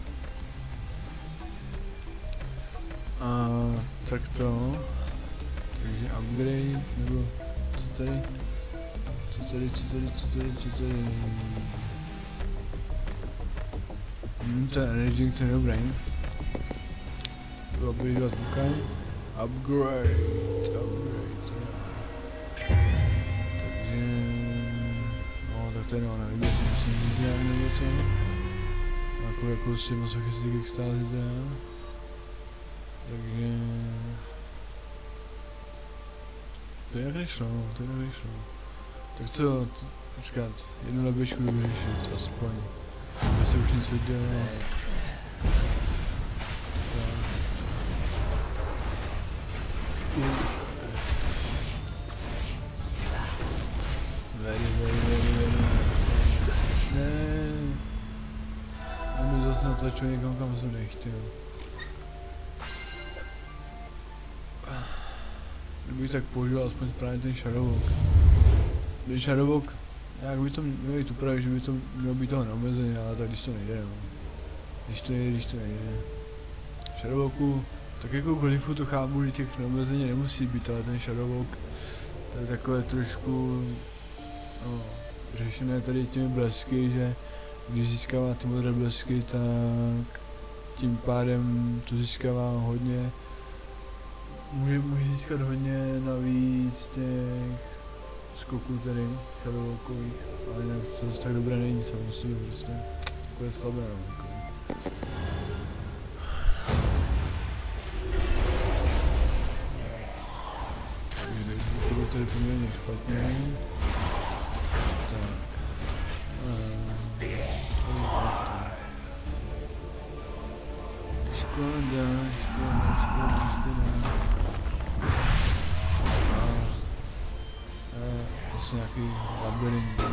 A tak to. Takže upgrade, nebo co tady? Co tady, co tady, co tady, co tady? Hmm, to je energy, to je dobrý. Upgradeovat Lukaj. Upgrade, upgrade, takže... No, tak to je no, nevím, že musím říct nějak nebo co. Jako jako s těma sochistik extázy teda. Takže... To je jak nešlo, to je jak nešlo. Tak co, počkat, jednu leběžku jdu vyřešit, aspoň. Aby se už něco dělalo. Very, very, very, very nice. Ne. On mi zase natlačil někam, kam jsem nechtěl. Kdybych tak použil aspoň správně ten Shadowwalk. Ten Shadowwalk, jak by to mělo být upravit, že by to mělo být toho neomezeně, ale tak když to nejde, no. Když to nejde, když to nejde. Shadowwalku, tak jako Glyphu to chápu, že těch neomezeně nemusí být, ale ten Shadowwalk, to je takové trošku, no, řešené tady těmi blesky, že když získává ty modré blesky, tak tím pádem to získává hodně. Může, může získat hodně navíc těch skoků tady, Shadowwalkových, ale jinak to zase tak dobré není samozřejmě, prostě takové slabé, no, takové. Takže to bylo tady poměrně špatně. Tak. Škoda, škoda, škoda, škoda. Zase nějaký labirint.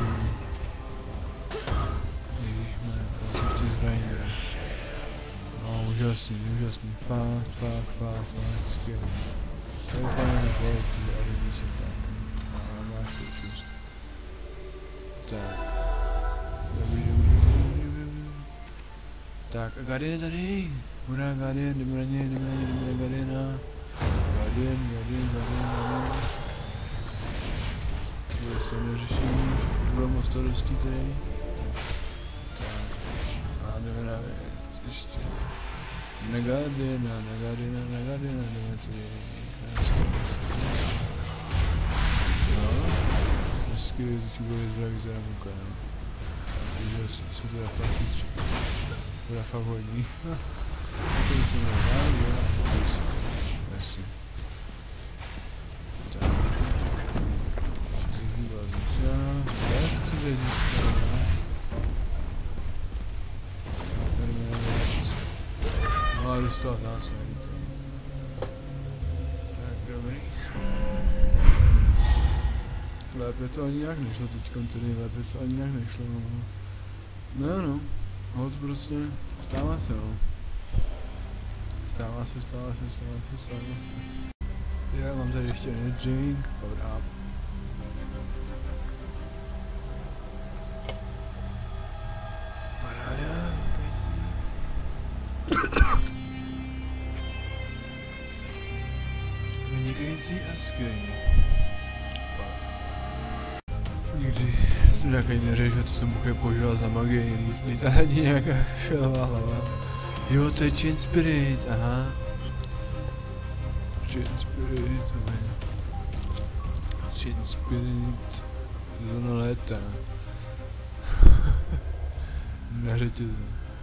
Ježišmarja, já jsem chtěl zbraní. No, úžasný, úžasný, fakt, fakt, fakt, fakt, skvělý. To je úplně nekvalitní, a lidi se tam. No, máš to čust. Tak. Dobrý, dobrý, dobrý, dobrý. Tak, a Guardian je tady. Hurá, Guardian, jdeme na ně, jdeme na ně, jdeme na Guardiana. Guardian, Guardian, Guardian, Guardian. Bude se to neřešení, bude moc starostí tady. Tak, a jdeme na věc, ještě. Na Guardiana, na Guardiana, na Guardiana, jdeme tady. Krásně. No, hezky, teď bude zdraví teda Muka, no. Úžasný, jsou teda fakt chytří. Bude fakt hodní. To už jsem dál, jo, jasně. Jasně. Tak. Vyhýbal jsem se. Blesk se tady získal. dostal zase. Tak dobrý. Lépe to ani nějak nešlo teďkon tedy, lépe to ani nějak nešlo, no. No no, hod prostě, stává se, no. Stává se, stává se, stává se, stává se. Já mám tady ještě jeden drink, power up. Paráda, vynikající a skvělý. Nikdy jsem nějaký neřešil, co jsem Bůh používal za magii, lítání nějaká fialová hlava. Jo, to je Chain Spirit, aha. Chain Spirit, Chain Spirit, zóna léta. Na řetěze.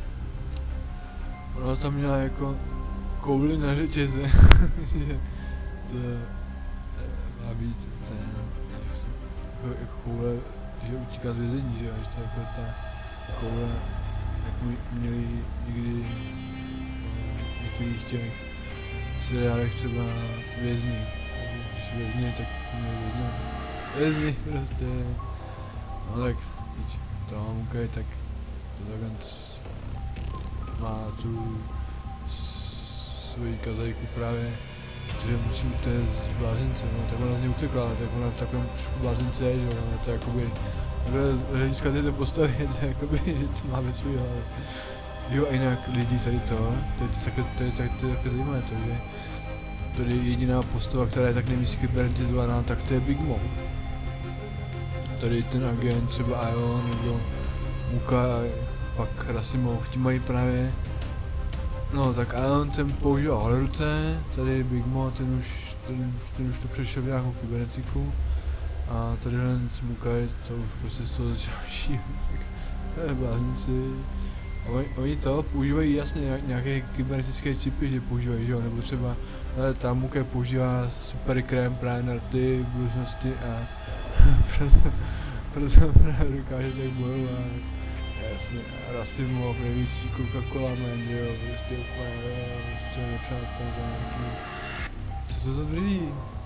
Ona tam měla jako kouli na řetěze, že to má být, co jak se, jako, jako koule, že utíká z vězení, že, že to jako ta koule, jak měli někdy v některých těch seriálech třeba vězni, když vězni, tak měli vězni, vězni prostě, no tak, víš, to mám ukaj, tak to takhle má tu svoji kazajku právě, že musí utéct z blázince, no, tak ona z něj utekla, ale tak ona v takovém trošku blázince je, že ona to jakoby, takhle z hlediska této postavy je to jakoby, že to má ve svý hlavě. Jo a jinak lidi tady to, to je takhle, to je takhle zajímavé to, že tady jediná postava, která je tak nejvíc kybernetizovaná, tak to je Big Mom. Tady ten agent, třeba Ion nebo Muka, pak Rasimov, ti mají právě. No tak Ion ten používal holoruce, tady Big Mo, ten už, ten, ten už to přešel v nějakou kybernetiku. A tady jen Smukaj, to už prostě z toho začal šívat, tak bláznici. Oni, oni to používají jasně nějaké kybernetické čipy, že používají, že jo, nebo třeba ta Mukaj používá super krém právě na ty budoucnosti a proto, proto právě dokáže tak bojovat. Jasně, Rasimov, největší Coca-Cola man, jo, prostě úplně, jo, prostě nepřátel, nějaký... Co to to drží?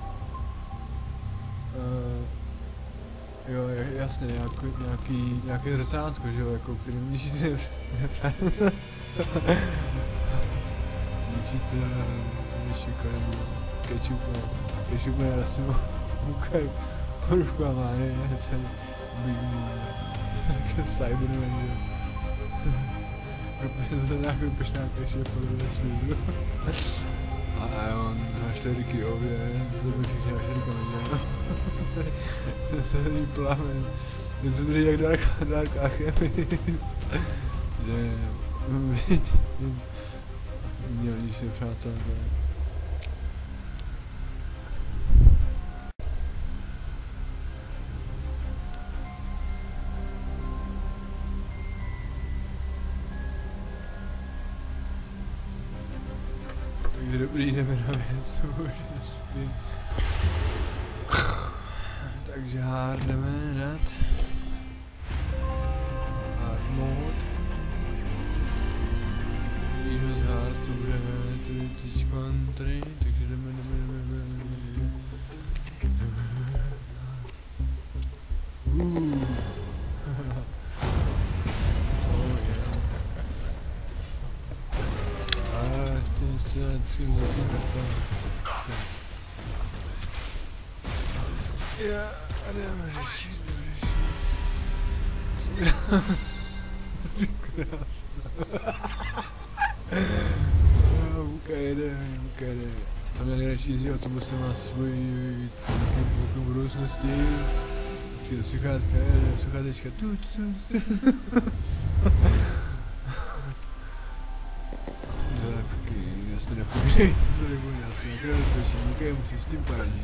Uh, jo, jasně, nějaký, nějaký, nějaké zrcátko, že jo, jako, který ničíte nepřátel. Ničíte, ničíte, nebo ketchup, ne, ketchup ne, Rasimov, Mukaj, poruchá má, ne, celý Big Mo. Cyberman, že jo. To nějakou pešnáka ještě podle slizu. A on na čtyřiky ově, to by všichni na čtyřikami, že jo. To je celý plamen. Ten se drží jak Dark, Dark Archemist. Že vidím. Měl nič nepřátel, to takže dobrý, jdeme na věc, takže hard jdeme dát. Hard mode. Jdeme z hard, to bude tady tyčkon tady, takže jdeme, jdeme, jdeme, jdeme. Uuuu. Já jdeme řešit, řešit. Jsi krásná. Muka jede, Muka jede. Jsem měl nejradši, že autobus má svůj takovou budoucnosti. Chci do sluchátka, jede, sluchátečka, tu, tu, tu. Jasně nepovídej, co to nebude jasně, jaké rozpočí, Muka musí s tím poradit.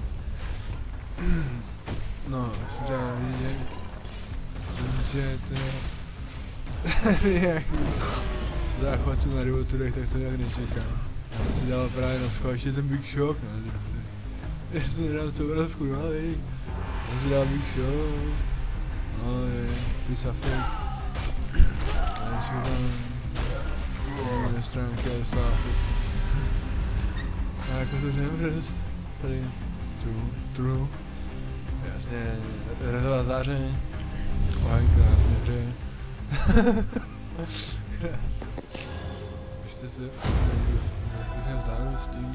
No, jsem třeba viděl, že to je nějaký záchvatu na rivoturech, tak to nějak nečekám. Já jsem si dal právě na schvál ještě ten Big Shock, ne, já si nedám tu obrazku do hlavy, já si dal Big Shock, no je, pizza fake, a ještě tam, někde stránky a dostává fake. A jako to řemřes, tady, tu, tu, jasně, rezová záře, oj, krásně hře. Krásně. Pište si, jak zdáností.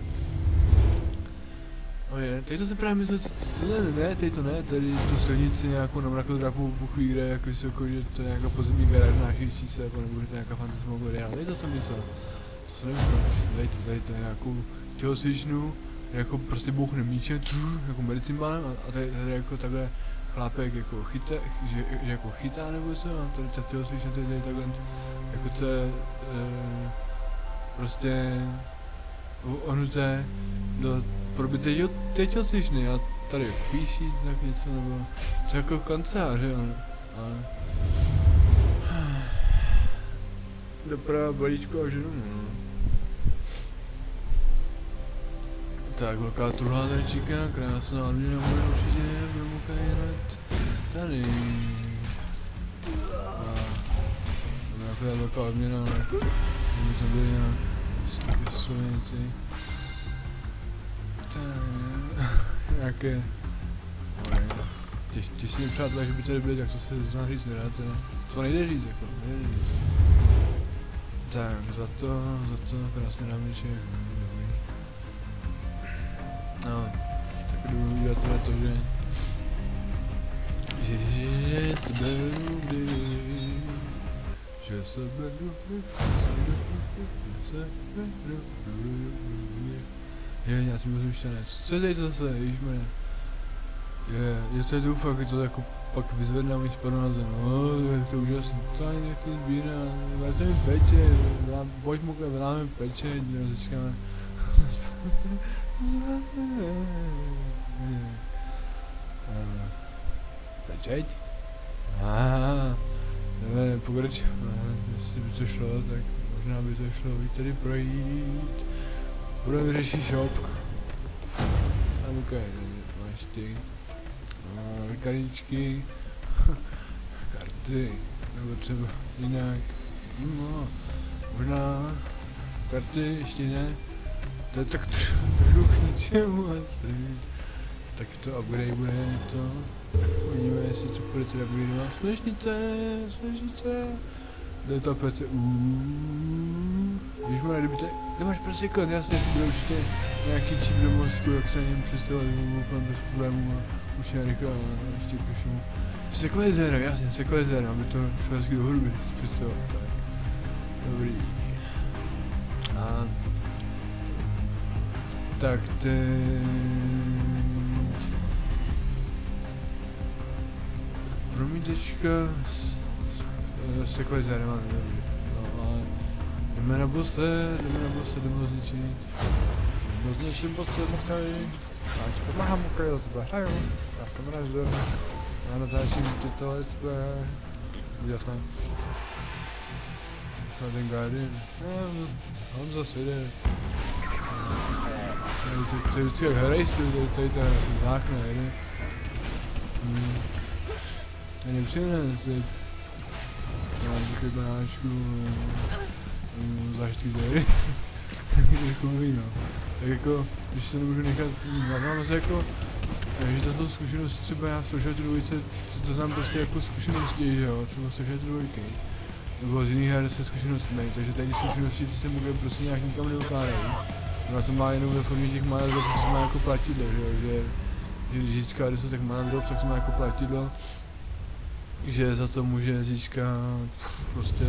Oje, teď to se právě myslel, co ne, ne, teď to ne, tady tu silnici nějakou na mrakodrapu buchvíre, jako vysoko, že to je nějaká podzemní garáž nášící se, jako nebo že to je nějaká fantasmagorie, ale teď to jsem myslel. To jsem nemyslel, tady to, tady to je nějakou tělocvičnu, jako prostě bouchne míčem, jako medicínbálem a, a tady, tady jako takhle chlápek jako chytá, že, že jako chytá nebo co, a tady ta tělocvična tady, tady takhle, jako co je, e, prostě ohnuté do probité té tělocvičny a tady píší tak něco nebo co jako kanceláře, ale, ale doprava balíčko a ženu, no. Tak, velká tuhá tady číká, krásná odměna bude určitě, budeme mukají hned tady. A nějaká velká odměna, ale kdyby to byly nějak slověnci. Nějaké těž, těžší přátelé, že by tady byli, tak to se zná říct nedá, teda. To nejde říct, jako, nejde říct. Tak, za to, za to krásně rámeček. No, tak jdu udělat teda to, že... Že, že, že se beru kdy... Že se beru kdy... Že se beru kdy... Je, já jsem byl zůštěnec. Co je tady to zase, ježišmarja? Je, je to je to fakt, to jako pak vyzvedne a mi spadne na zem. No, je to úžasný. Tady nechci sbírat, vrátě mi peče, pojď mu vráme peče, říkáme. Pečeť? Aha, nevím, pokrač, jestli by to šlo, tak možná by to šlo víc tady projít. Budeme vyřešit shop. A ok, máš ty. Kartičky. Karty. Nebo třeba jinak. No, možná karty ještě ne. To je tak trochu k ničemu asi. Tak to upgrade bude to. Uvidíme, jestli to bude teda upgradeovat. Smešnice, smešnice. Jde to P C U. Když má kdyby te... Kde máš prostě kont, jasně, to bude určitě nějaký čip do mozku, jak se na něm představovat, úplně bez problémů a určitě rychle a ještě k všemu. Sequalizer, jasně, sequalizer, aby to šlo hezky do hudby představovat, tak. Dobrý. A... Tak teď... Promítečka s... s sequalizerem, ale dobrý. No ale... Jdeme na bose, jdeme na bose, jdeme ho zničit. Jdeme ho zničit bose, mokaj. Já ti pomáhám mokaj, já sebe hraju. Já jsem vraždu. Já natáčím tyto let's play. Jasné. Na ten Guardian. No, on zase jde. To je vždycky jak hrajství, tady ta zákna jede. Hmm. Je nepříjemné si... Já mám takový banáčku... Záští tady. Jako víno. Tak jako, když se nemůžu nechat... Znám se jako... Že to jsou zkušenosti, třeba já v Stošatru dvojce, to znám prostě jako zkušenosti, že jo, třeba v Stošatru dvojky. Nebo z jiných her se zkušenosti mají, takže tady zkušenosti ty se může prostě nějak nikam neukládají. Ona to má jenom ve formě těch malých drop, protože má jako platidlo, že jo, že, že když získá, když jsou tak malé drop, tak to má jako platidlo. Že za to může získat prostě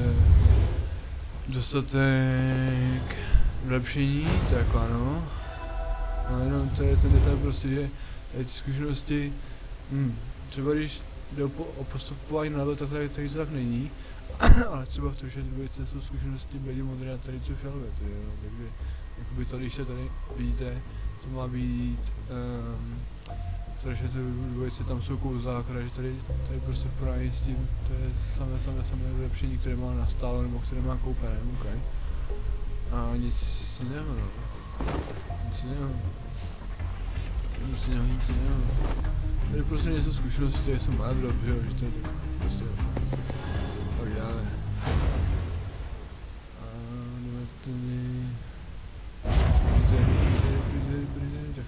dostatek vylepšení, tak ano. No jenom to je ten detail prostě, že tady ty zkušenosti, hm, třeba když jde o postupování na level, tak tady, tady to tak není. Ale třeba v Stošatru dvojce jsou zkušenosti bledě modré a tady jsou fialové, jo, takže jakoby to, když se tady vidíte, to má být, um, v Stošatru dvojce tam jsou kouzla, akorát, že tady, tady prostě v porovnání s tím, to je samé, samé, samé vylepšení, které má nastálo, nebo které má koupené, ok. A nic jiného, no. Nic jiného. Nic jiného, nic jiného. Tady prostě nejsou zkušenosti, tady jsou malé drop, že jo, že to je tak prostě, tak dále. A jdeme tady... Víte,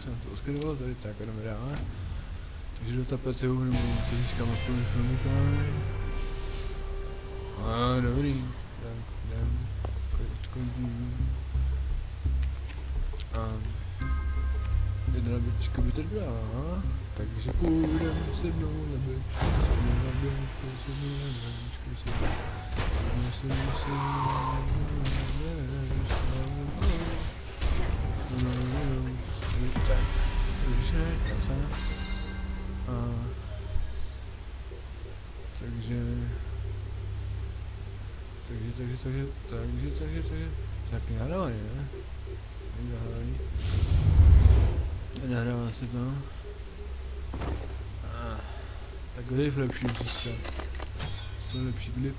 jsem to oskryval, tady tak jdeme dál. Takže do tapece uhrnu, co získám aspoň chromikář. A dobrý, tak jdem, kodím. A jedna bička by to dala, takže půjdem se mnou lebičku, se mnou lebičku, se mnou lebičku, se mnou lebičku, se mnou lebičku, tak, takže, kasa. A takže takže, takže, takže, takže, takže, takže, taky nahrávání, ne? Nahrávání. Nahrává se to. Ah, tak glyf lepší získat. To je lepší glyf.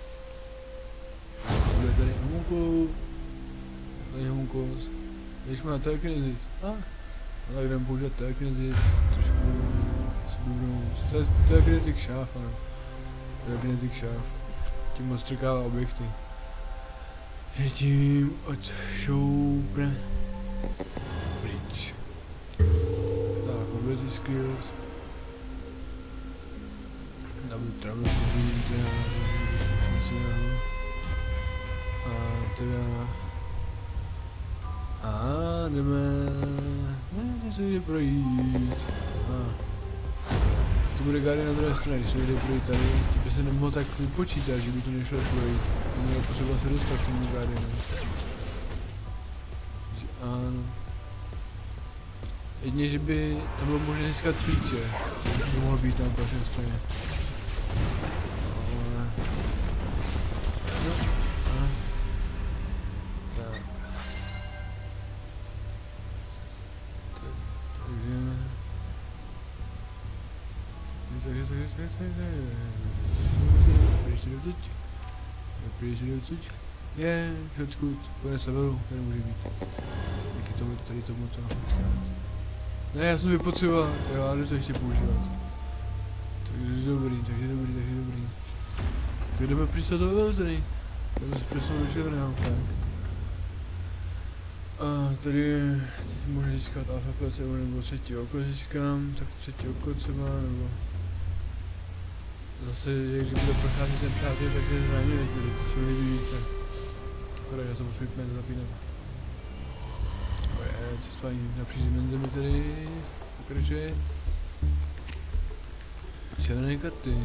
Co bude tady homunkou? Tady homunkous. Když má telekinezis. A? Ah. No tak jdem použít telekinezis. Trošku se budu... To je telekinetic šáf, ano. Telekinetic šáf. Tím odstrkává objekty. Že tím odšoupne pryč. Tak, mobility skills. Double travel providíte a teda... A jdeme... Ne, teď se jde projít. A. To bude Guardian na druhé straně, když se jde projít tady, to by se nemohlo tak vypočítat, že by to nešlo projít. To je potřeba se dostat k tomu Guardianu. Ano. Jedině, že by tam bylo možné získat klíče, to by mohlo být na opačné straně. Ale... No, a... Tak. Takže... Takže, takže, takže, takže... Pryč dovnitř. Pryč dovnitř. Je, shotkud, konec levelu, tady může být. Díky tomu, tady tomu to počkat. Ne, já jsem to vypotřeboval, jo, ale to ještě používat. Takže dobrý, takže dobrý, takže dobrý. Tak jdeme pryč do toho levelu tady. Jdeme se přesunout do červeného, tak. A tady, teď můžu získat alfa placebo nebo třetí oko získám, tak třetí oko třeba, nebo... Zase, že když bude procházet s nepřáteli, takže je zraněný, tedy to se mi líbí více. Akorát, já jsem musím jít zapínat. Oje, cestování napříč dimenzemi tedy pokračuje. Červené karty.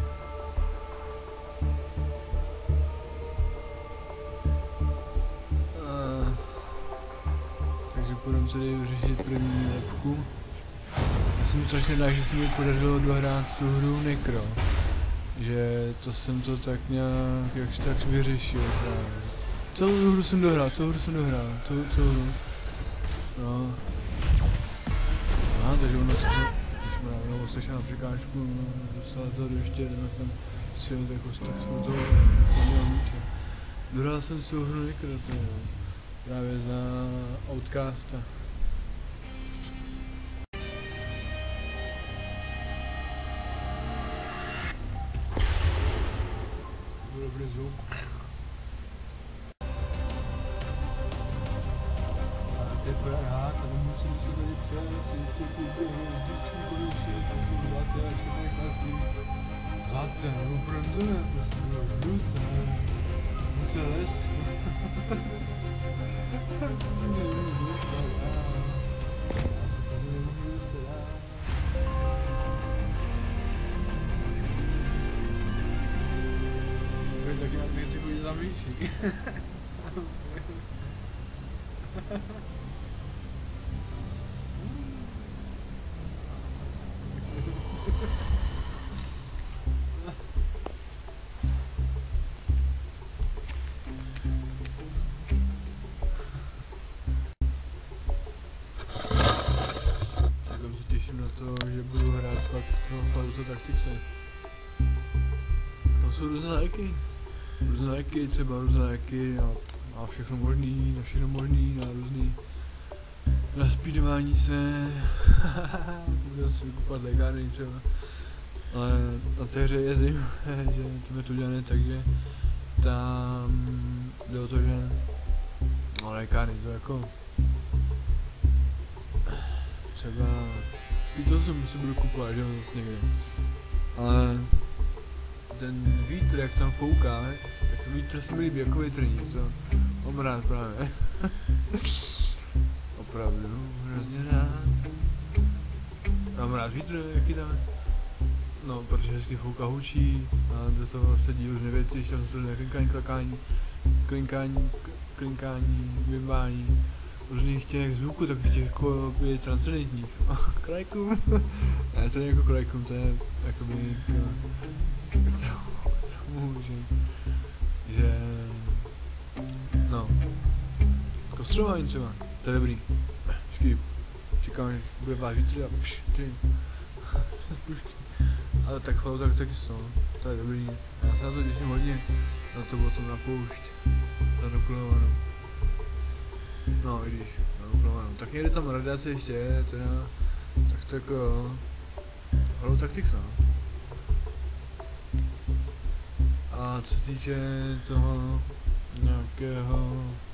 A, takže půjdeme tedy vyřešit první lepku. Já jsem strašně rád, že se mi podařilo dohrát tu hru Necro. Že to jsem to tak nějak, jakž tak vyřešil právě. Celou hru jsem dohrál, celou hru jsem dohrál, celou, celou hru. No. Aha, takže ono se to, když má ono slyšel na překážku, dostala vzadu ještě jeden tam sil, jako, tak jsem to neměl míče. Dohrál jsem celou hru někde, právě za Outcasta. Dobrý zvuk. A teď pora hrát, ale musím si tady přes ještě ty dvě hvězdičky konečně, tam jsou zlaté a černé karty. Zlaté, opravdu ne, prostě bylo žluté. Může les. Já se to nemůžu dostat dál. Já se to nemůžu dostat dál. Tak já bych ty chodit za myší. Celkem se těším na to, že budu hrát fakt to taktice. To jsou různé léky. Různé léky, třeba různé léky a, a všechno možný, na všechno možný, na různý na speedování se, budu si vykupat lékárny třeba, ale na té hře je zim, že to je to udělané tak, že tam jde o to, že no lékárny to jako třeba Speed osm si budu kupovat, že jo, zase někde. Ale ten vítr, jak tam fouká, tak vítr se mi líbí jako větrní, co? Mám rád právě. Opravdu, hrozně rád. Mám rád vítr, jaký tam je. No, protože hezky fouká hučí a do toho sedí různé věci, ještě tam jsou klinkání, klakání, klinkání, klinkání, vybání, různých těch zvuků, takových těch jako by transcendentních. Krajkům. Ne, to není jako krajkům, to je jakoby k tomu, že, že, no, kostrování třeba, to je dobrý. Počkej, čekám, že bude váš vítr a pš, ty. Ale tak chvalu, tak taky to, to je dobrý. Já se na to těším hodně, na to potom na poušť, na dokulovanou. No, i když, na dokulovanou. Tak někde tam radiace ještě je, teda, tak tak jo. Halo Tactics, no. A co se týče toho nějakého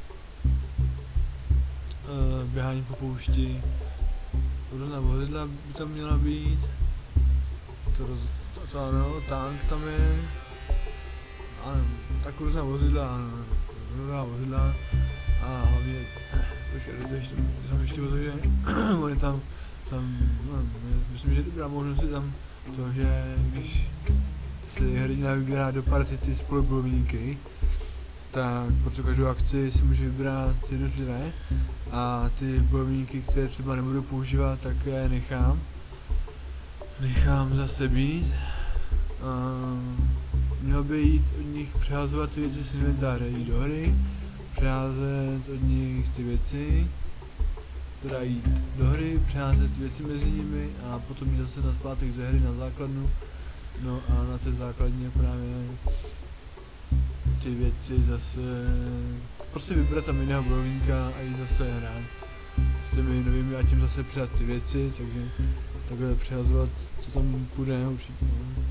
uh, běhání po poušti, různá vozidla by tam měla být. To, roz, to, to ano, tank tam je, ano, tak různá vozidla, ano, různá vozidla a hlavně, počkej, to ještě, tam ještě o to, že on je tam, tam, no, myslím, že dobrá možnost je tam to, že když si hrdina vybírá do party ty spolubojovníky, tak pro každou akci si může vybrat ty jednotlivé a ty bojovníky, které třeba nebudu používat, tak je nechám. Nechám zase být. Uh, mělo by jít od nich přehazovat ty věci z inventáře, jít do hry, přeházet od nich ty věci, teda jít do hry, přeházet věci mezi nimi a potom jít zase na zpátek ze hry na základnu. No a na té základně právě ty věci zase, prostě vybrat tam jiného bojovníka a jít zase hrát s těmi novými a tím zase přidat ty věci, takže takhle přehazovat, co tam půjde určitě. No.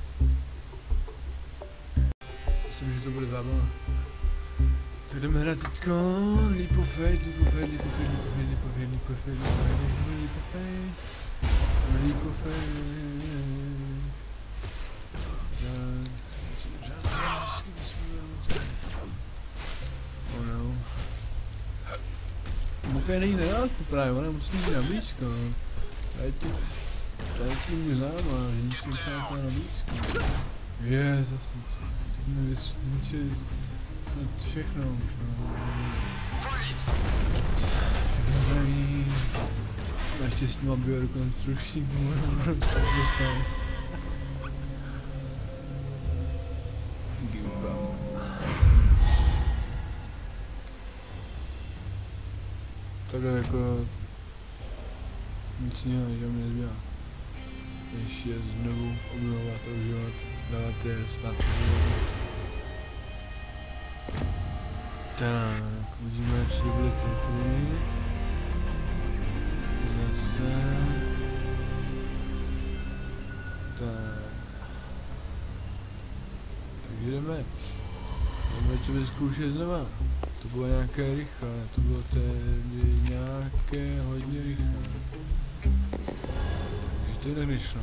Myslím, že to bude zábava. Tak jdeme hrát teďko, Leap of Faith, Leap of Faith, Leap of Faith, Leap of Faith, Leap of Faith, Leap of Faith, Leap of Faith, Leap of Faith. Oh no. Moké není nedálku právě, ona musí být na blízko. Tady ty, tady ty mě záma, že nic tím chátá na blízko. Je, zase, teď mi vyčili všechno už, no. Zdraví. Naštěstí mám biorekonstrukční, budu tak dostat. Takhle jako nic jiného, že mi nezbývá, než je znovu obnovovat a užívat, dávat je zpátky životu. Tak, uvidíme, co bude tady. Zase. Tak. Tak jdeme. Jdeme to vyzkoušet znova. To bylo nějaké rychlé, to bylo tedy nějaké hodně rychlé. Takže to je nerychlé.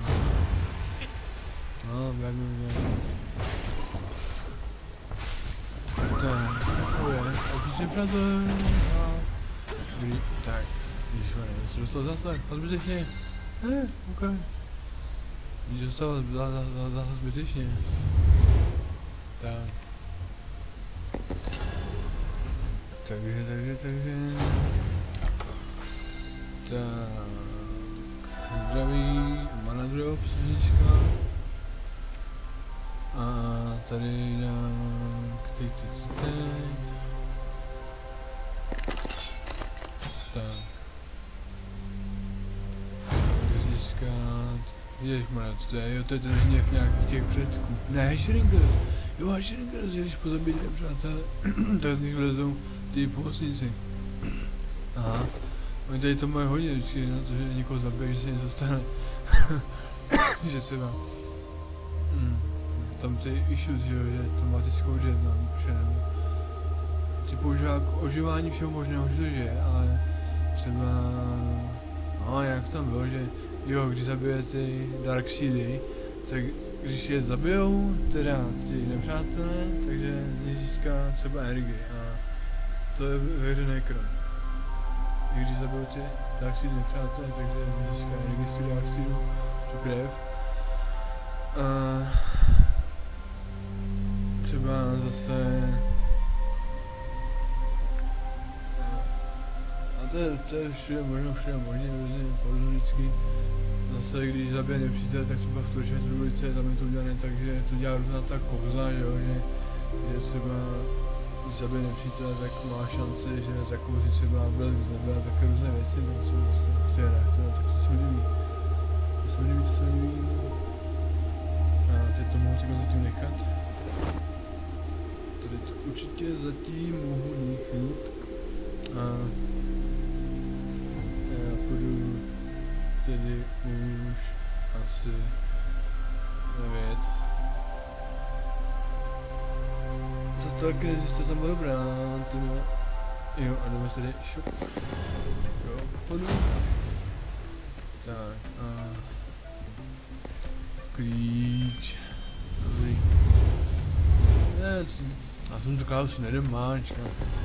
No, vím, vím. Tak, to je, oficiálně přátelé. Dobrý, tak, když já jsem dostal zase, a zbytečně. Eh, ok. Když dostal zase zbytečně. Tak. Takže, takže, takže... Tak... Zdraví, mana drop se získá. A tady dám... Teď, teď, teď... Tak... Můžu získat... Ježišmarja, co to je? Jo, to je ten hněv nějakých těch předků. Ne, Shrinkers! Jo, Shrinkers, když pozabíjete přátelé, tak z nich vlezou ty pomocníci. Aha. Oni tady to mají hodně vždycky na to, že někoho zabije, že se něco stane. Že třeba... Hmm. Tam ty issues, že jo, že to má ty zkoušet, no, nebo... Si používá k oživání všeho možného, že to je, ale... Třeba... No, jak tam bylo, že jo, když zabije ty Darkseedy, tak když je zabijou, teda ty nepřátelé, takže získá třeba energii a to je ve hře nekrom. I když zabijou ty Darkseedy nepřátelé, takže získá energii z těch Darkseedů, tu krev. A třeba zase a to je, to je všude možno, všude možně, různě podobně vždycky. Zase když zabije nepřítel, tak třeba v Torchlight dvojce tam je to udělané tak, že to dělá různá ta kouzla, že jo, že, že třeba když zabije nepřítel, tak má šanci, že zakouří třeba blesk z nebe a také různé věci, tam jsou prostě reaktory, tak to se mi líbí. To se mi líbí, to se mi líbí. A teď to mohu těko zatím nechat. Tady to určitě zatím mohu nechat. A já půjdu tedy už asi na věc. To taky nezjistě tam bylo dobrá, tyhle. Jo, a jdeme tady šup. Jo, půjdu. Tak, a klíč. Dobrý. Ne, já jsem to klávus nedem máčka.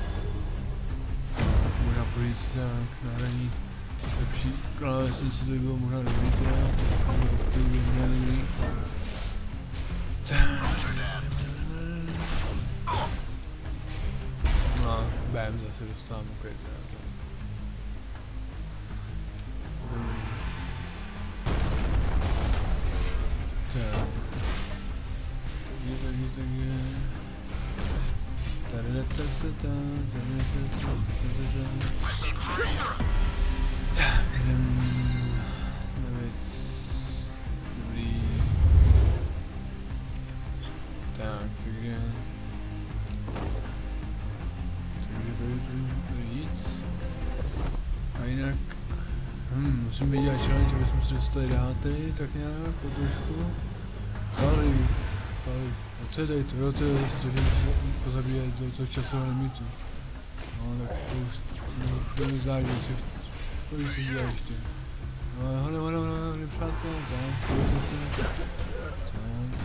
Možná pojít se tak na hraní lepší klávesnici, to by bylo možná dobrý teda. To by bylo dobrý. No, bam, zase dostávám okej teda to. Tak. Takže, takže, takže... Tak, jdem na věc. Dobrý. Tak, takže... Takže tady to víc. A jinak... Hm, musím dělat challenge, aby jsme se dostali dál tady, tak nějak, po trošku. Paliv, paliv. A co je tady to? Jo, to je zase to, že se pozabíje do toho časového limitu. No, tak to už... To mi záleží, co... Kolik se dělá ještě? No, hole, hole, hole, hole, přátel, tak, pojďte se. Tak.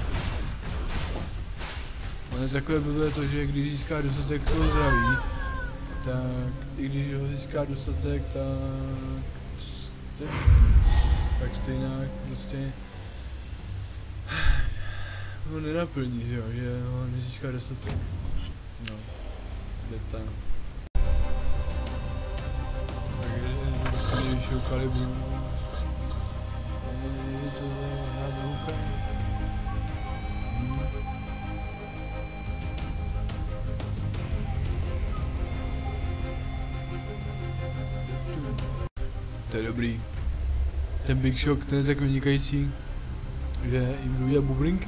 Ale takové blbé to, že když získá dostatek toho zdraví, tak i když ho získá dostatek, tak... Tak stejně prostě... ho nenaplní, že jo, že ho nezíská dostatek. No, jde tam. Tak je prostě nejvyššího kalibru. Je to za zvuka. Hmm. To je dobrý. Ten Big Shock, ten je tak vynikající, že jim budu dělat bublinky.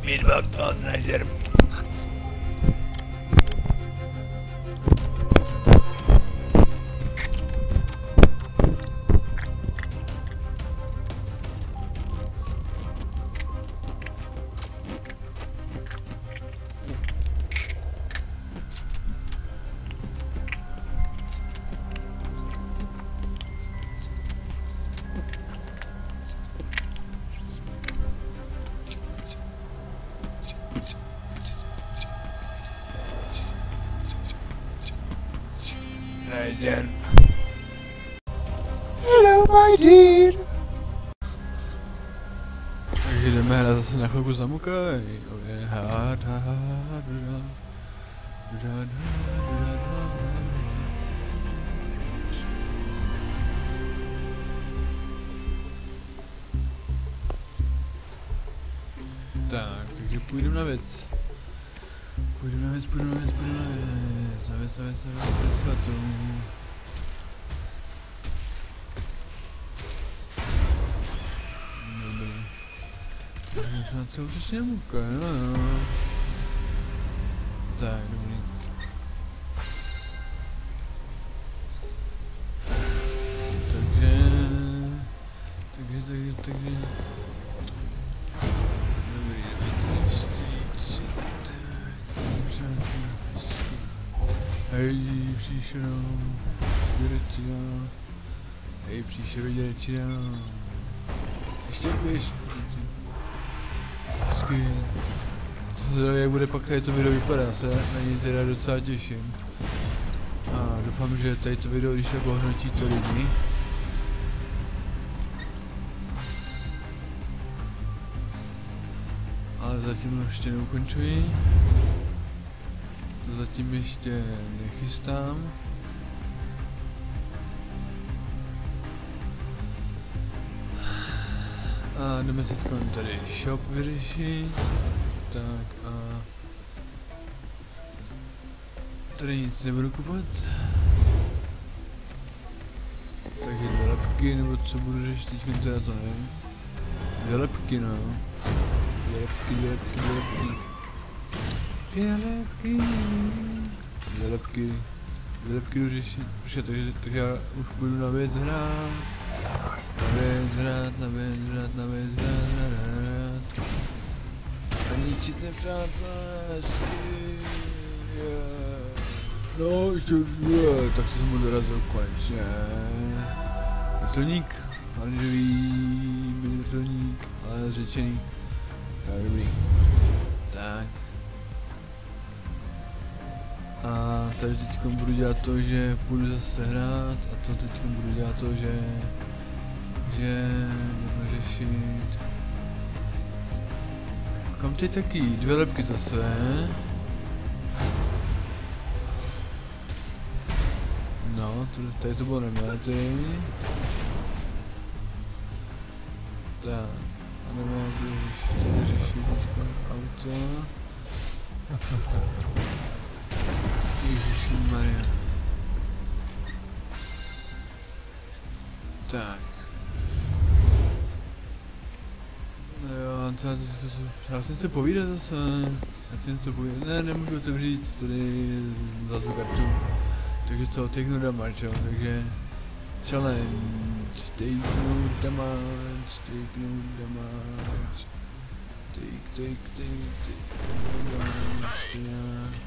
Feedback on Ranger. Ranger. Hello, my dear. Takže jdeme hrát zase na chvilku za Mukaj. Tak, takže půjdeme na věc. Půjdeme na věc, půjdeme na věc, půjdeme na věc, na věc, na věc, na věc, na věc, svatou. Dobrý. Takže třeba to útočně Muka, jo, jo. Tak, dobrý. Takže... Takže, takže, takže... Dobrý, dobrý, vstříc. Hej, příšero, dědečina. Hej, příšero, dědečina. Ještě běž. Hezky. Co se jak bude pak tady to video vypadá, se na něj teda docela těším. A doufám, že tady to video, když tak ohodnotí to lidi. Ale zatím ještě neukončuji. To zatím ještě nechystám. A jdeme teď tady shop vyřešit. Tak a... Tady nic nebudu kupovat. Takže dvě lepky, nebo co budu řešit teď, teda to nevím. Dvě lepky, no. Dvě lepky, dvě lepky, dvě lepky. Dvě lepky, dvě lepky, dvě lepky jdu řešit, protože takže, takže já už budu na věc hrát, na věc hrát, na věc hrát, na věc hrát, hrát, hrát. A ničit nepřátelé, hezky, no ještě, je, tak to jsem mu dorazil konečně. Vrtulník, oranžový, mini vrtulník, ale zřečený, tak dobrý, tak. A tady teď budu dělat to, že půjdu zase hrát a to teď budu dělat to, že že budu řešit. Kam teď taky dvě lepky zase. No, tady to bylo nemáty. Tak, a nemáty řešit, tady řešit dneska auto. Ježišmarja. Tak. No jo, já si něco povídat zase. Já si něco povídat. Ne, nemůžu otevřít tady za tu kartu. Takže co, takenou damage, jo, takže... Challenge, takenou damage, takenou damage. Take, take, take, take, damage,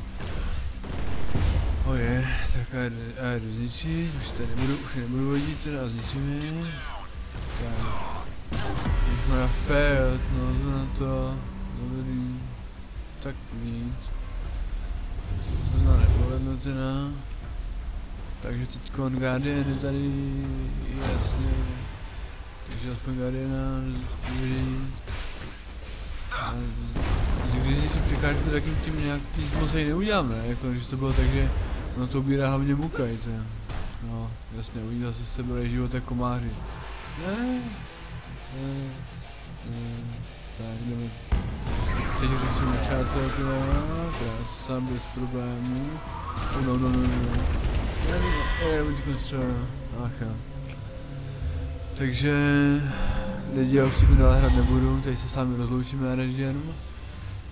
oje, tak a jdu zničit, už tady nebudu, už nebudu vodit, teda zničím je. Tak, když má failed, no to na to, dobrý, tak nic. Tak se to zná nepovedlo teda. Takže teď Guardian je tady, jasně. Takže aspoň Guardiana, dobrý. A když něco překážku, tak jim tím nějak nic moc neudělám, ne? Jako, když to bylo tak, že ono to ubírá hlavně Mukaj, to. No, jasně, uvidí zase sebe život jako komáři. Ne, ne, ne, tak jdeme. Teď řešíme přátel, ty krása, bez problémů. No, no, no, no, no. Já nevím, teď třeba, ach jo. Takže... Lidi, já už si dál hrát nebudu, tady se sami rozloučíme na Režděnu.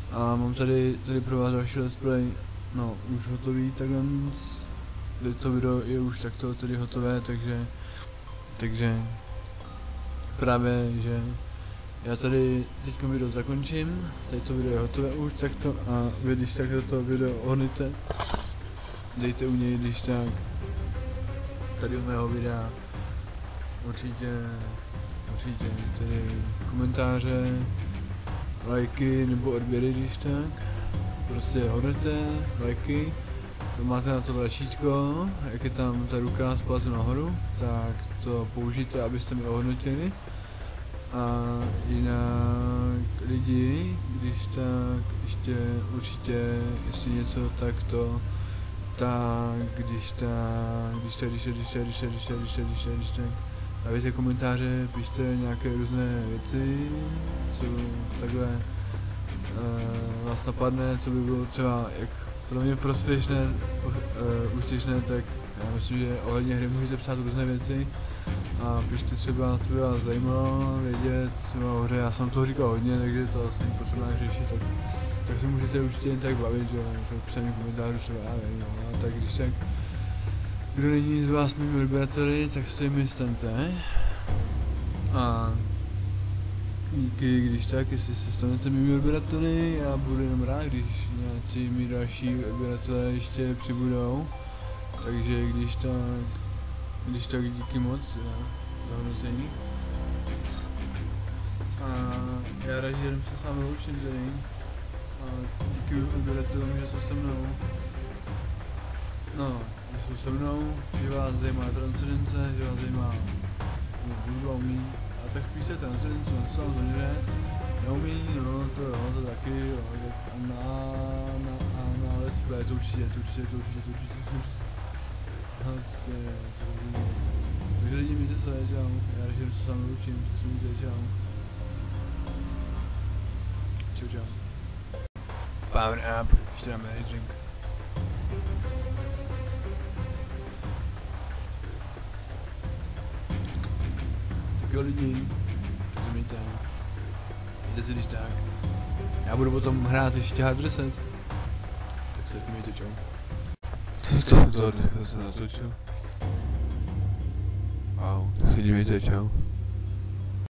A mám tady, tady pro vás další let's play, no už hotový takhle, tady to video je už takto tedy hotové, takže, takže právě, že já tady teď video zakončím, tady to video je hotové už takto a vy když tak toto video ohnete, dejte u něj když tak, tady u mého videa, určitě, určitě tedy komentáře, lajky nebo odběry když tak, prostě hodnete, lajky, máte na to tlačítko, jak je tam ta ruka s palcem nahoru, tak to použijte, abyste mi ohodnotili. A jinak lidi, když tak ještě určitě, jestli něco takto, tak když tak, když tak, když tak, když tak, když tak, když tak, když tak, když tak, když tak, dávajte komentáře, pište nějaké různé věci, co takhle uh, vás napadne, co by bylo třeba jak pro mě prospěšné, uh, užitečné, tak já myslím, že ohledně hry můžete psát různé věci a pište třeba, co by vás zajímalo vědět, třeba o hře, já jsem toho říkal hodně, takže to asi není potřeba řešit, tak, tak se můžete určitě jen tak bavit, že jako psaní komentářů třeba, já nevím, no, a tak když tak, kdo není z vás mými odběrateli, tak se mi staňte a díky, když tak, jestli se stanete mými odběrateli, já budu jenom rád, když nějací mý další odběratele ještě přibudou, takže když tak, když tak díky moc za hodnocení. A já rád, že se s vámi loučím tady a díky odběratelům, že jsou se mnou. No, že jsou se mnou, že vás zajímá transcendence, že vás zajímá budu a umí. A tak spíš té transcendence, no to samozřejmě ne, neumí, no to jo, to taky, jo, tak na, na, na, na let's play, to určitě, to určitě, to určitě, to určitě, to určitě. Let's play, to určitě. Takže lidi, mějte se, čau, já že se s vámi učím, tak se mějte, čau. Čau, čau. Power up, ještě dáme drink. Jo lidi, tak to mějte, mějte se když tak. Já budu potom hrát ještě hard reset. Tak se mějte, čau. To jsem to dneska se natočil. Wow, tak se mějte, čau.